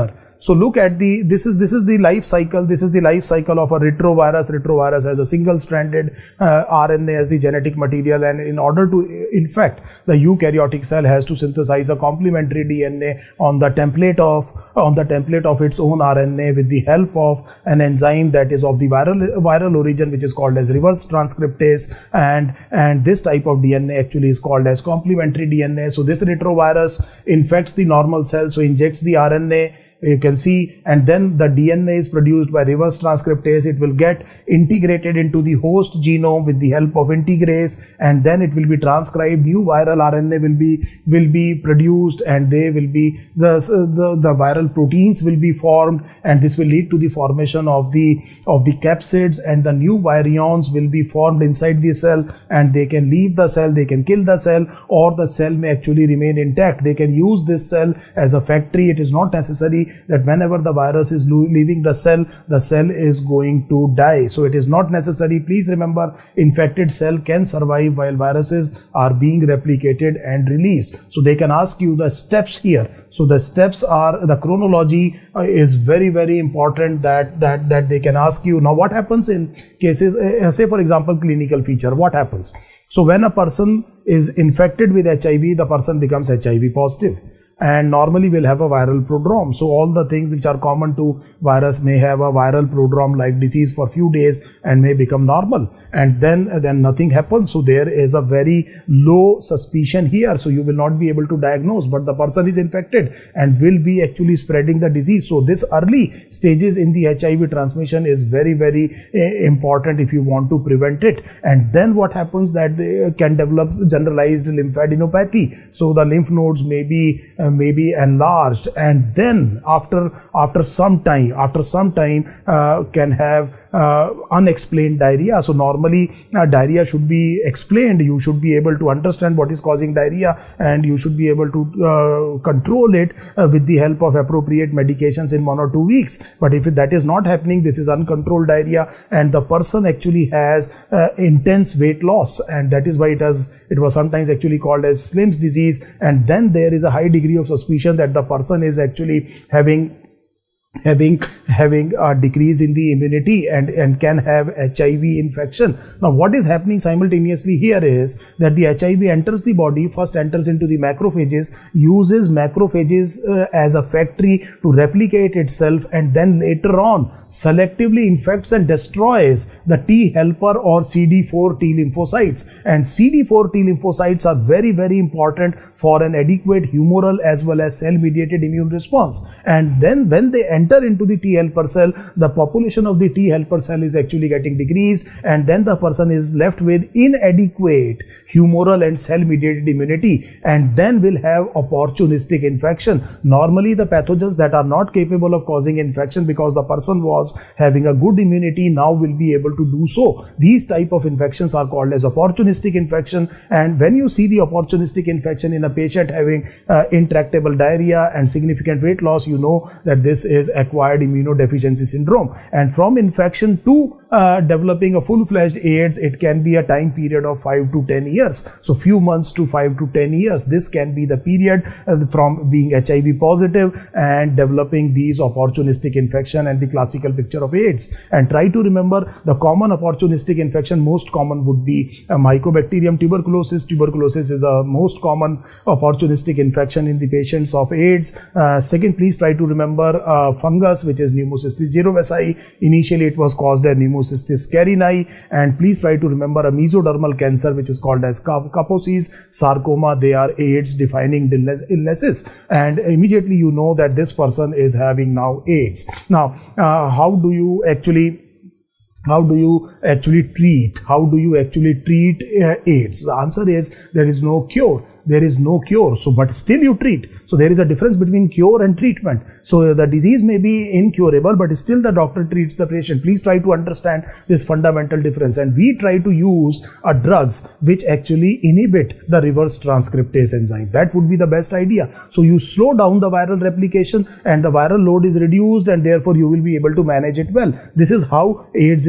So look at the, this is, this is the life cycle. This is the life cycle of a retrovirus. Retrovirus has a single-stranded uh, R N A as the genetic material, and in order to infect, the eukaryotic cell has to synthesize a complementary D N A on the template of, on the template of its own R N A with the help of an enzyme that is of the viral, viral origin, which is called as reverse transcriptase, and, and this type of D N A actually is called as complementary D N A. So this retrovirus infects the normal cell, so injects the R N A, you can see, and then the D N A is produced by reverse transcriptase. It will get integrated into the host genome with the help of integrase, and then it will be transcribed. New viral R N A will be will be produced, and they will be the the, the viral proteins will be formed, and this will lead to the formation of the of the capsids, and the new virions will be formed inside the cell, and they can leave the cell, they can kill the cell, or the cell may actually remain intact. They can use this cell as a factory. It is not necessary that whenever the virus is leaving the cell, the cell is going to die. So it is not necessary. Please remember, infected cell can survive while viruses are being replicated and released. So they can ask you the steps here. So the steps are, the chronology uh, is very, very important, that, that, that they can ask you. Now what happens in cases, uh, say for example, clinical feature, what happens? So when a person is infected with H I V, the person becomes H I V positive, and normally will have a viral prodrome. So all the things which are common to virus may have a viral prodrome like disease for few days and may become normal, and then then nothing happens. So there is a very low suspicion here, so you will not be able to diagnose, but the person is infected and will be actually spreading the disease. So this early stages in the H I V transmission is very, very uh, important if you want to prevent it. And then what happens, that they can develop generalized lymphadenopathy. So the lymph nodes may be uh, may be enlarged, and then after after some time after some time uh, can have uh, unexplained diarrhea. So normally uh, diarrhea should be explained. You should be able to understand what is causing diarrhea, and you should be able to uh, control it uh, with the help of appropriate medications in one or two weeks. But if that is not happening, this is uncontrolled diarrhea, and the person actually has uh, intense weight loss, and that is why it has it was sometimes actually called as Slim's disease. And then there is a high degree of suspicion that the person is actually having having having a decrease in the immunity and and can have H I V infection. Now what is happening simultaneously here is that the H I V enters the body, first enters into the macrophages, uses macrophages uh, as a factory to replicate itself, and then later on selectively infects and destroys the T helper or C D four T lymphocytes. And C D four T lymphocytes are very, very important for an adequate humoral as well as cell mediated immune response. And then when they enter enter into the T helper cell, the population of the T helper cell is actually getting decreased, and then the person is left with inadequate humoral and cell mediated immunity, and then will have opportunistic infection. Normally the pathogens that are not capable of causing infection because the person was having a good immunity now will be able to do so. These type of infections are called as opportunistic infection, and when you see the opportunistic infection in a patient having uh, intractable diarrhea and significant weight loss, you know that this is acquired immunodeficiency syndrome. And from infection to uh, developing a full-fledged AIDS, it can be a time period of five to ten years. So few months to five to ten years. This can be the period uh, from being H I V positive and developing these opportunistic infection and the classical picture of AIDS. And try to remember the common opportunistic infection. Most common would be uh, Mycobacterium tuberculosis. Tuberculosis is a most common opportunistic infection in the patients of AIDS. Uh, second, please try to remember uh, fungus, which is Pneumocystis jirovecii. Initially it was caused as Pneumocystis carinii, and please try to remember a mesodermal cancer which is called as Kaposi's sarcoma. They are AIDS defining illnesses, and immediately you know that this person is having now AIDS. Now uh, how do you actually How do you actually treat? How do you actually treat uh, AIDS? The answer is there is no cure. There is no cure. So, but still you treat. So there is a difference between cure and treatment. So the disease may be incurable, but still the doctor treats the patient. Please try to understand this fundamental difference. And we try to use uh, drugs which actually inhibit the reverse transcriptase enzyme. That would be the best idea. So you slow down the viral replication and the viral load is reduced, and therefore you will be able to manage it well. This is how AIDS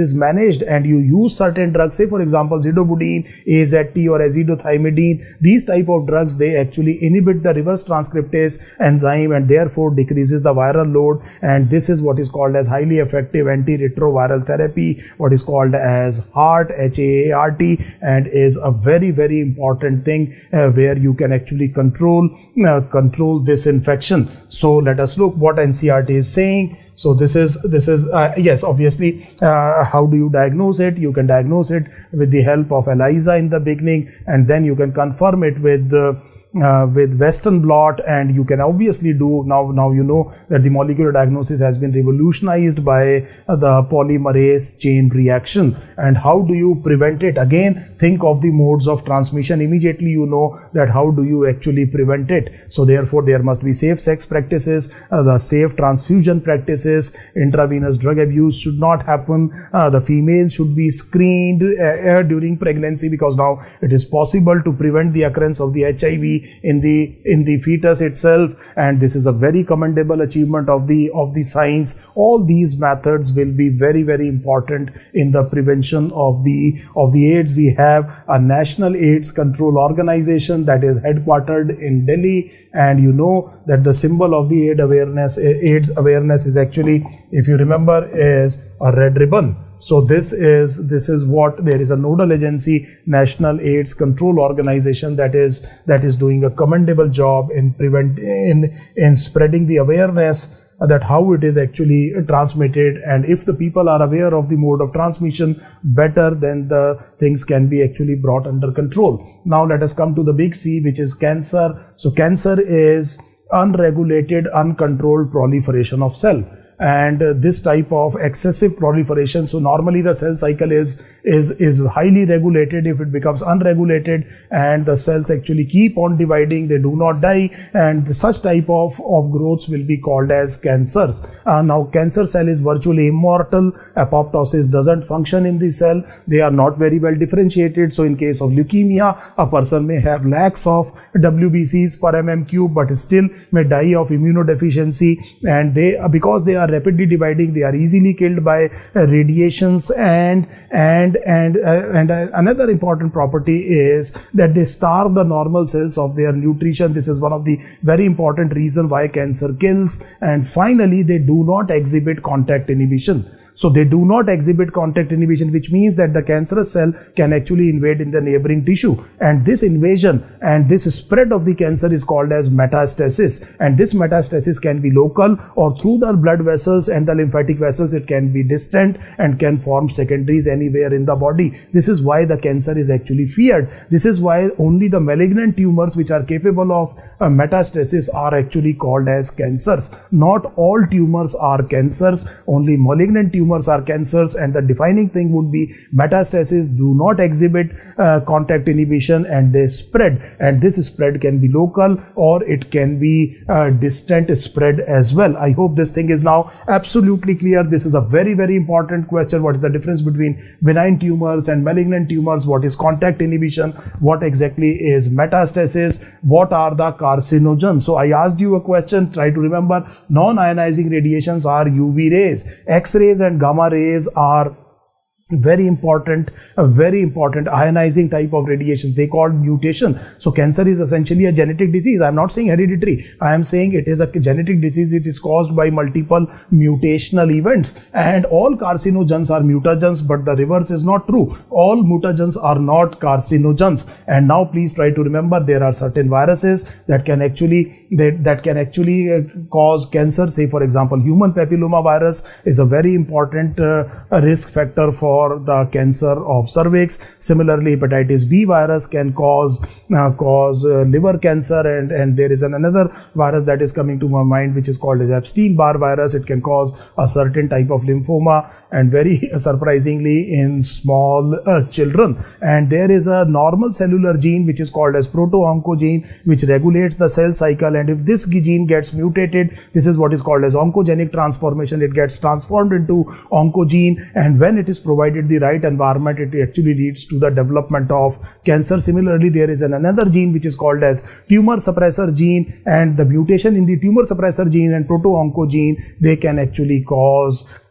is managed and you use certain drugs, say for example zidovudine, A Z T or azithromycin, these type of drugs, they actually inhibit the reverse transcriptase enzyme and therefore decreases the viral load, and this is what is called as highly effective antiretroviral therapy, what is called as HAART, H A A R T, and is a very very important thing uh, where you can actually control uh, control this infection. So let us look what N C R T is saying. So this is this is uh, yes, obviously uh, how do you diagnose it? You can diagnose it with the help of ELISA in the beginning, and then you can confirm it with the Uh, with Western blot, and you can obviously do now now you know that the molecular diagnosis has been revolutionized by uh, the polymerase chain reaction. And how do you prevent it? Again, think of the modes of transmission. Immediately you know that how do you actually prevent it. So therefore there must be safe sex practices, uh, the safe transfusion practices, intravenous drug abuse should not happen, uh, the female should be screened uh, uh, during pregnancy, because now it is possible to prevent the occurrence of the H I V in the in the fetus itself, and this is a very commendable achievement of the of the science. All these methods will be very very important in the prevention of the of the AIDS. We have a National AIDS Control Organization that is headquartered in Delhi, and you know that the symbol of the AIDS awareness AIDS awareness is actually, if you remember, is a red ribbon. So this is this is what there is a nodal agency, National AIDS Control Organization, that is that is doing a commendable job in prevent in in spreading the awareness that how it is actually transmitted, and if the people are aware of the mode of transmission better, then the things can be actually brought under control. Now let us come to the big C, which is cancer. So cancer is unregulated, uncontrolled proliferation of cell, and uh, this type of excessive proliferation. So normally the cell cycle is is is highly regulated. If it becomes unregulated and the cells actually keep on dividing, they do not die, and such type of of growths will be called as cancers. Uh, now cancer cell is virtually immortal. Apoptosis doesn't function in the cell. They are not very well differentiated. So in case of leukemia, a person may have lakhs of W B Cs per mm cube, but still may die of immunodeficiency, and they because they are rapidly dividing, they are easily killed by uh, radiations, and and and uh, and uh, another important property is that they starve the normal cells of their nutrition. This is one of the very important reason why cancer kills. And finally, they do not exhibit contact inhibition. So they do not exhibit contact inhibition, which means that the cancerous cell can actually invade in the neighboring tissue, and this invasion and this spread of the cancer is called as metastasis. And this metastasis can be local, or through the blood vessels and the lymphatic vessels it can be distant and can form secondaries anywhere in the body. This is why the cancer is actually feared. This is why only the malignant tumors which are capable of uh, metastasis are actually called as cancers. Not all tumors are cancers, only malignant tumors tumors are cancers, and the defining thing would be metastasis do not exhibit uh, contact inhibition, and they spread, and this spread can be local or it can be uh, distant spread as well. I hope this thing is now absolutely clear. This is a very very important question. What is the difference between benign tumors and malignant tumors? What is contact inhibition? What exactly is metastasis? What are the carcinogens? So I asked you a question, try to remember. Non-ionizing radiations are U V rays. X-rays and gamma rays are very important, a very important ionizing type of radiations. They called mutation. So cancer is essentially a genetic disease. I am not saying hereditary. I am saying it is a genetic disease. It is caused by multiple mutational events, and all carcinogens are mutagens, but the reverse is not true. All mutagens are not carcinogens. And now please try to remember, there are certain viruses that can actually that, that can actually uh, cause cancer. Say for example, human papilloma virus is a very important uh, risk factor for For the cancer of cervix. Similarly, hepatitis B virus can cause uh, cause uh, liver cancer, and and there is an another virus that is coming to my mind, which is called as Epstein-Barr virus. It can cause a certain type of lymphoma, and very surprisingly in small uh, children. And there is a normal cellular gene which is called as proto-oncogene, which regulates the cell cycle, and if this gene gets mutated, this is what is called as oncogenic transformation. It gets transformed into oncogene, and when it is provided the right environment, it actually leads to the development of cancer. Similarly, there is an another gene which is called as tumor suppressor gene, and the mutation in the tumor suppressor gene and proto-oncogene, they can actually cause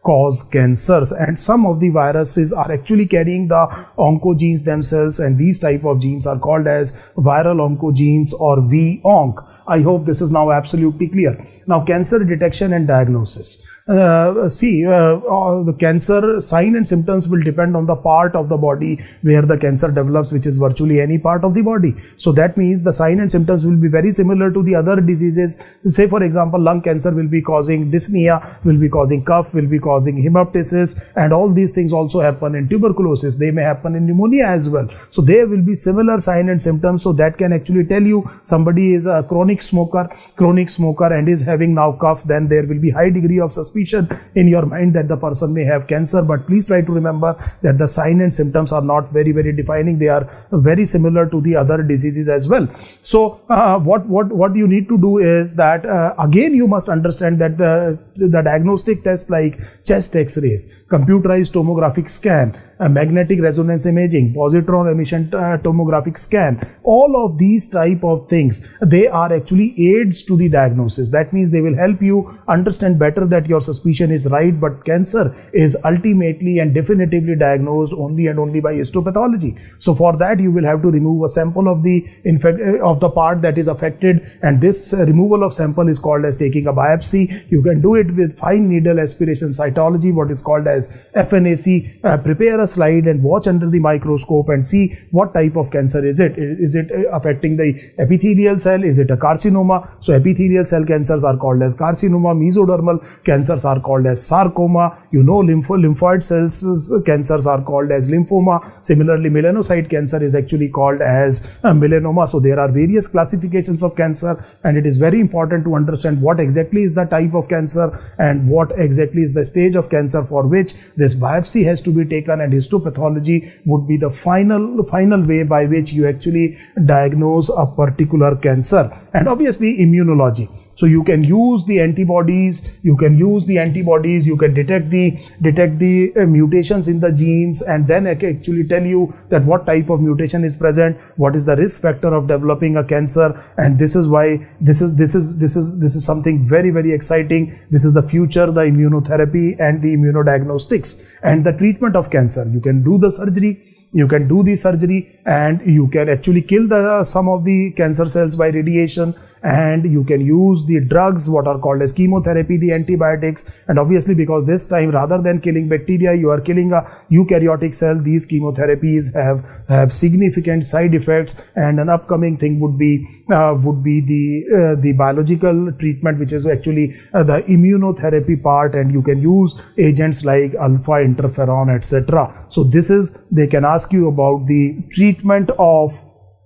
cause cancers, and some of the viruses are actually carrying the oncogenes themselves, and these type of genes are called as viral oncogenes or V onc. I hope this is now absolutely clear. Now, cancer detection and diagnosis. Uh, see, uh, uh, the cancer sign and symptoms will depend on the part of the body where the cancer develops, which is virtually any part of the body. So that means the sign and symptoms will be very similar to the other diseases. Say, for example, lung cancer will be causing dyspnea, will be causing cough, will be causing hemoptysis, and all these things also happen in tuberculosis. They may happen in pneumonia as well. So there will be similar sign and symptoms. So that can actually tell you somebody is a chronic smoker, chronic smoker and is having now cough, then there will be high degree of suspicion in your mind that the person may have cancer. But please try to remember that the sign and symptoms are not very very defining. They are very similar to the other diseases as well. So uh, what what what you need to do is that uh, again you must understand that the the diagnostic tests like chest x-rays, computerized tomographic scan, uh, magnetic resonance imaging, positron emission uh, tomographic scan, all of these type of things, they are actually aids to the diagnosis. That means they will help you understand better that your suspicion is right, but cancer is ultimately and definitively diagnosed only and only by histopathology. So for that you will have to remove a sample of the infect of the part that is affected, and this uh, removal of sample is called as taking a biopsy. You can do it with fine needle aspiration cytology, what is called as F N A C. Uh, prepare a slide and watch under the microscope and see what type of cancer is it. Is it affecting the epithelial cell? Is it a carcinoma? So epithelial cell cancers are called as carcinoma. Mesodermal cancers are called as sarcoma. You know, lympho lymphoid cells cancers are called as lymphoma. Similarly, melanocyte cancer is actually called as uh, melanoma. So there are various classifications of cancer, and it is very important to understand what exactly is the type of cancer and what exactly is the stage of cancer for which this biopsy has to be taken, and histopathology would be the final final way by which you actually diagnose a particular cancer. And obviously immunology. So you can use the antibodies, you can use the antibodies, you can detect the detect the uh, mutations in the genes, and then I can actually tell you that what type of mutation is present, what is the risk factor of developing a cancer. And this is why this is this is this is this is something very very exciting. This is the future, the immunotherapy and the immunodiagnostics and the treatment of cancer. You can do the surgery. You can do the surgery and you can actually kill the uh, some of the cancer cells by radiation, and you can use the drugs what are called as chemotherapy, the antibiotics. And obviously because this time rather than killing bacteria you are killing a eukaryotic cell, these chemotherapies have have significant side effects. And an upcoming thing would be uh, would be the uh, the biological treatment, which is actually uh, the immunotherapy part, and you can use agents like alpha interferon, etc. So this is, they can ask you about the treatment of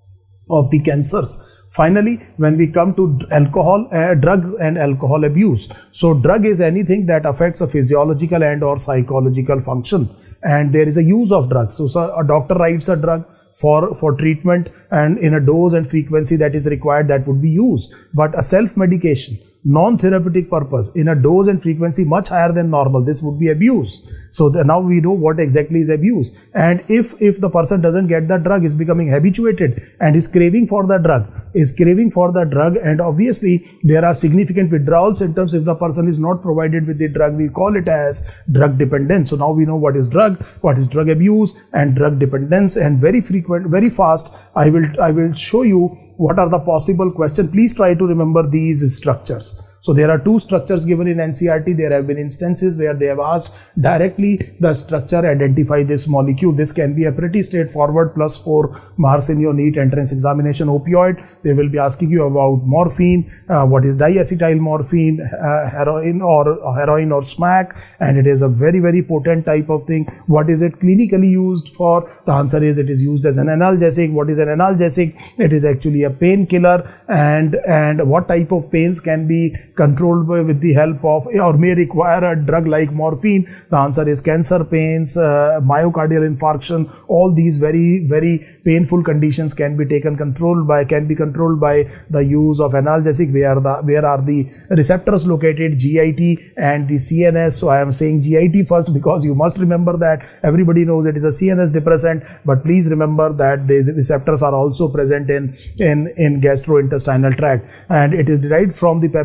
of the cancers. Finally, when we come to alcohol, uh, drugs and alcohol abuse. So drug is anything that affects a physiological and or psychological function, and there is a use of drugs. So, so a doctor writes a drug for for treatment, and in a dose and frequency that is required, that would be used. But a self-medication, non-therapeutic purpose, in a dose and frequency much higher than normal, this would be abuse. So the, now we know what exactly is abuse. And if if the person doesn't get the drug, is becoming habituated and is craving for the drug, is craving for the drug, and obviously there are significant withdrawal symptoms if the person is not provided with the drug. We call it as drug dependence. So now we know what is drug, what is drug abuse and drug dependence. And very frequent, very fast, I will I will show you what are the possible questions. Please try to remember these structures. So there are two structures given in N C E R T. There have been instances where they have asked directly the structure, identify this molecule. This can be a pretty straightforward plus four marks in your NEET entrance examination. Opioid, they will be asking you about morphine, uh, what is diacetyl morphine, uh, heroin or uh, heroin or smack, and it is a very very potent type of thing. What is it clinically used for? The answer is it is used as an analgesic. What is an analgesic? It is actually a painkiller. And and what type of pains can be controlled by, with the help of, or may require a drug like morphine? The answer is cancer pains, uh, myocardial infarction. All these very very painful conditions can be taken controlled by can be controlled by the use of analgesic. Where the where are the receptors located? G I T and the C N S. So I am saying G I T first because you must remember that everybody knows it is a C N S depressant, but please remember that the receptors are also present in in in gastrointestinal tract, and it is derived from the papaver. So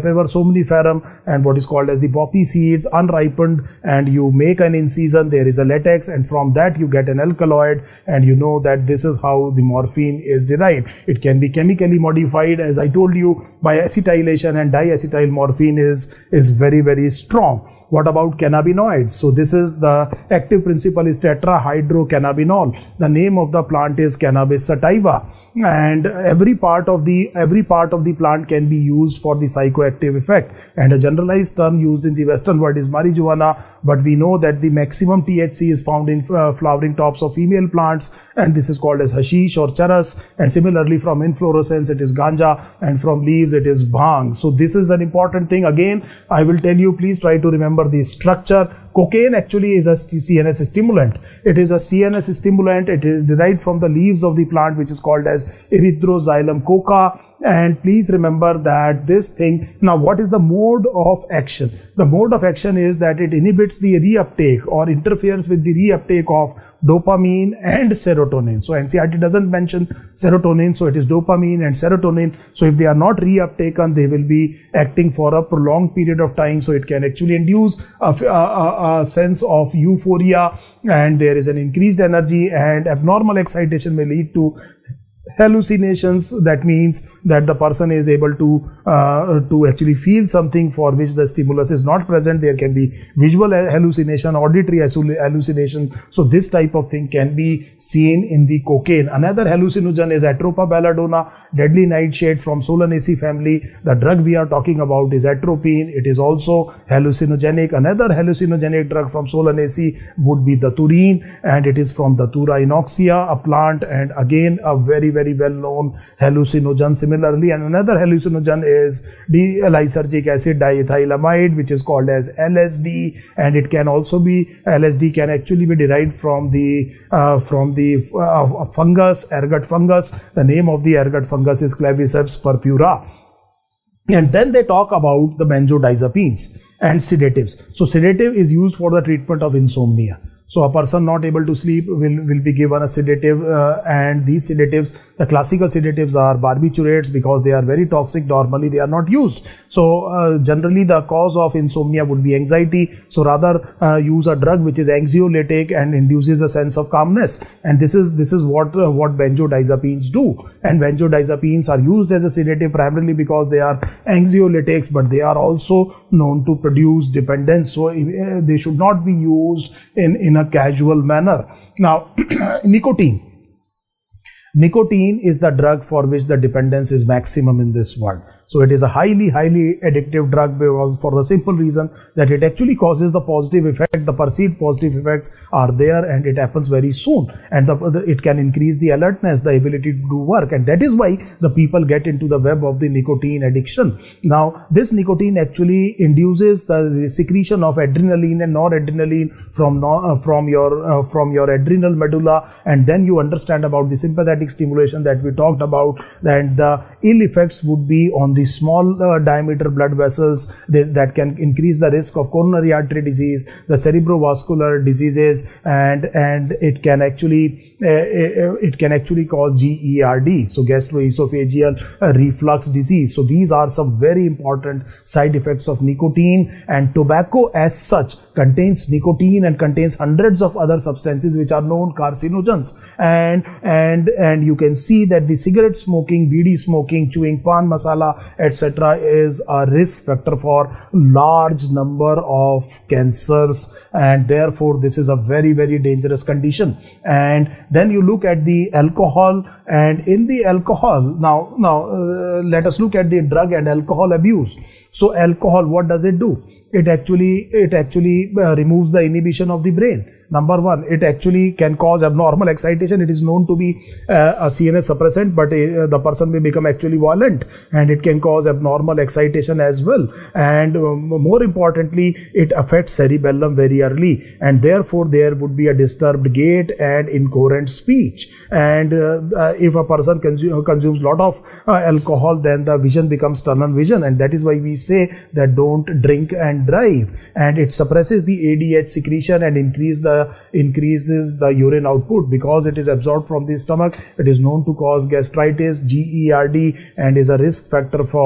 somniferum and what is called as the poppy seeds unripened, and you make an incision, there is a latex, and from that you get an alkaloid, and you know that this is how the morphine is derived. It can be chemically modified, as I told you, by acetylation, and diacetyl morphine is, is very, very strong. What about cannabinoids? So this is the active principle is tetrahydrocannabinol. The name of the plant is Cannabis sativa, and every part of the every part of the plant can be used for the psychoactive effect. And a generalized term used in the Western world is marijuana, but we know that the maximum T H C is found in uh, flowering tops of female plants, and this is called as hashish or charas. And similarly, from inflorescence it is ganja, and from leaves it is bhang. So this is an important thing. Again, I will tell you, please try to remember the structure. Cocaine actually is a C N S stimulant. It is a C N S stimulant. It is derived from the leaves of the plant, which is called as Erythroxylum coca. And please remember that this thing, now what is the mode of action? The mode of action is that it inhibits the reuptake or interferes with the reuptake of dopamine and serotonin. So N C E R T doesn't mention serotonin, so it is dopamine and serotonin. So if they are not reuptaken, they will be acting for a prolonged period of time. So it can actually induce a, a, a sense of euphoria, and there is an increased energy, and abnormal excitation may lead to hallucinations. That means that the person is able to uh, to actually feel something for which the stimulus is not present. There can be visual hallucination, auditory hallucination. So this type of thing can be seen in the cocaine. Another hallucinogen is Atropa belladonna, deadly nightshade from Solanaceae family. The drug we are talking about is atropine. It is also hallucinogenic. Another hallucinogenic drug from Solanaceae would be the Daturine, and it is from the Datura inoxia, a plant, and again a very very very well known hallucinogen. Similarly, and another hallucinogen is D-lysergic acid diethylamide, which is called as L S D, and it can also be, L S D can actually be derived from the uh, from the uh, fungus, ergot fungus. The name of the ergot fungus is Claviceps purpura. And then they talk about the benzodiazepines and sedatives. So sedative is used for the treatment of insomnia. So a person not able to sleep will, will be given a sedative, uh, and these sedatives, the classical sedatives are barbiturates, because they are very toxic. Normally they are not used. So uh, generally the cause of insomnia would be anxiety. So rather uh, use a drug which is anxiolytic and induces a sense of calmness. And this is this is what uh, what benzodiazepines do. And benzodiazepines are used as a sedative primarily because they are anxiolytics, but they are also known to produce dependence. So uh, they should not be used in in a casual manner. Now, nicotine. Nicotine is the drug for which the dependence is maximum in this world. So it is a highly, highly addictive drug, because for the simple reason that it actually causes the positive effect. The perceived positive effects are there, and it happens very soon. And the, the, it can increase the alertness, the ability to do work. And that is why the people get into the web of the nicotine addiction. Now, this nicotine actually induces the secretion of adrenaline and noradrenaline from, uh, from, your, uh, from your adrenal medulla. And then you understand about the sympathetic stimulation that we talked about, and the ill effects would be on the small uh, diameter blood vessels that, that can increase the risk of coronary artery disease, the cerebrovascular diseases, and and it can actually uh, it can actually cause G E R D, so gastroesophageal uh, reflux disease. So these are some very important side effects of nicotine. And tobacco as such contains nicotine and contains hundreds of other substances which are known carcinogens, and and and you can see that the cigarette smoking, bidi smoking, chewing pan masala, et cetera is a risk factor for large number of cancers, and therefore this is a very very dangerous condition. And then you look at the alcohol, and in the alcohol, now now uh, let us look at the drug and alcohol abuse. So alcohol, what does it do? It actually it actually uh, removes the inhibition of the brain. Number one, it actually can cause abnormal excitation. It is known to be uh, a C N S suppressant, but uh, the person may become actually violent, and it can cause abnormal excitation as well. And um, more importantly, it affects cerebellum very early, and therefore there would be a disturbed gait and incoherent speech. And uh, uh, if a person consume, consumes a lot of uh, alcohol, then the vision becomes tunnel vision, and that is why we say that don't drink and drive. And it suppresses the A D H secretion and increase the increases the urine output, because it is absorbed from the stomach. It is known to cause gastritis, G E R D, and is a risk factor for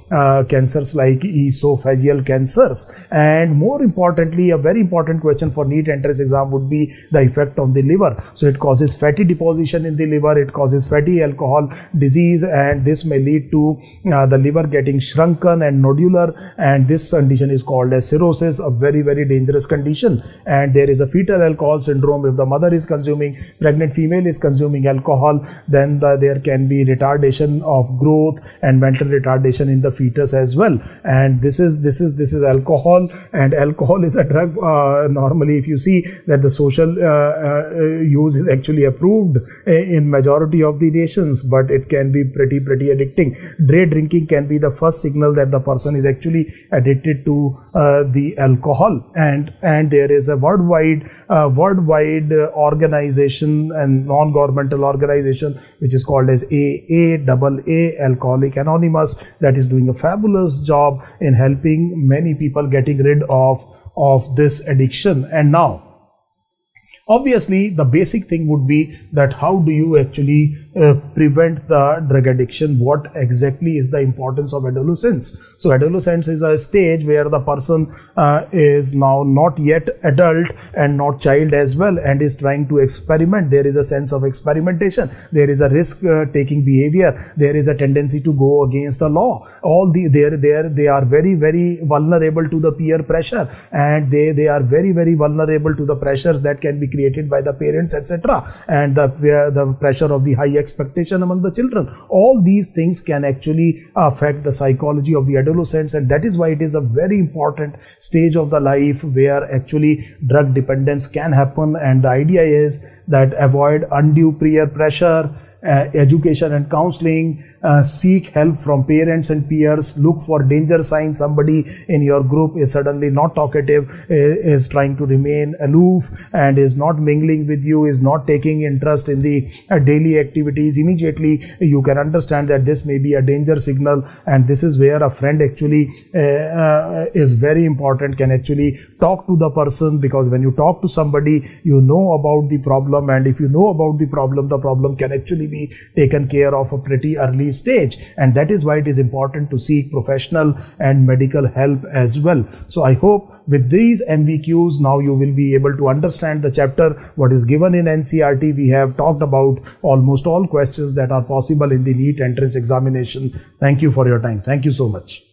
uh, cancers like esophageal cancers. And more importantly, a very important question for NEET entrance exam would be the effect on the liver. So it causes fatty deposition in the liver, it causes fatty alcohol disease, and this may lead to uh, the liver getting shrunken and nodular, and this condition is called as cirrhosis, a very very dangerous condition. And there is a fetal alcohol syndrome. If the mother is consuming, pregnant female is consuming alcohol, then the, there can be retardation of growth and mental retardation in the fetus as well. And this is this is this is alcohol, and alcohol is a drug. Uh, normally, if you see that the social uh, uh, use is actually approved in majority of the nations, but it can be pretty pretty addicting. Day drinking can be the first signal that the person is actually addicted to uh, the alcohol. And and there is a worldwide uh, worldwide uh, organization and non-governmental organization which is called as A A A A, Alcoholic Anonymous, that is doing a fabulous job in helping many people getting rid of of this addiction. And now, obviously, the basic thing would be that how do you actually uh, prevent the drug addiction? What exactly is the importance of adolescence? So adolescence is a stage where the person uh, is now not yet adult and not child as well, and is trying to experiment. There is a sense of experimentation. There is a risk uh, taking behavior. There is a tendency to go against the law. All the there there they are very very vulnerable to the peer pressure, and they they are very very vulnerable to the pressures that can be created by the parents, et cetera, and the uh, the pressure of the high expectation among the children. All these things can actually affect the psychology of the adolescents, and that is why it is a very important stage of the life where actually drug dependence can happen. And the idea is that avoid undue peer pressure, uh, education and counseling, uh, seek help from parents and peers, look for danger signs. Somebody in your group is suddenly not talkative, is trying to remain aloof and is not mingling with you, is not taking interest in the uh, daily activities. Immediately you can understand that this may be a danger signal, and this is where a friend actually uh, uh, is very important, can actually talk to the person, because when you talk to somebody you know about the problem, and if you know about the problem, the problem can actually be taken care of a pretty early stage. And that is why it is important to seek professional and medical help as well. So I hope with these M V Qs now you will be able to understand the chapter what is given in N C R T. We have talked about almost all questions that are possible in the NEET entrance examination. Thank you for your time. Thank you so much.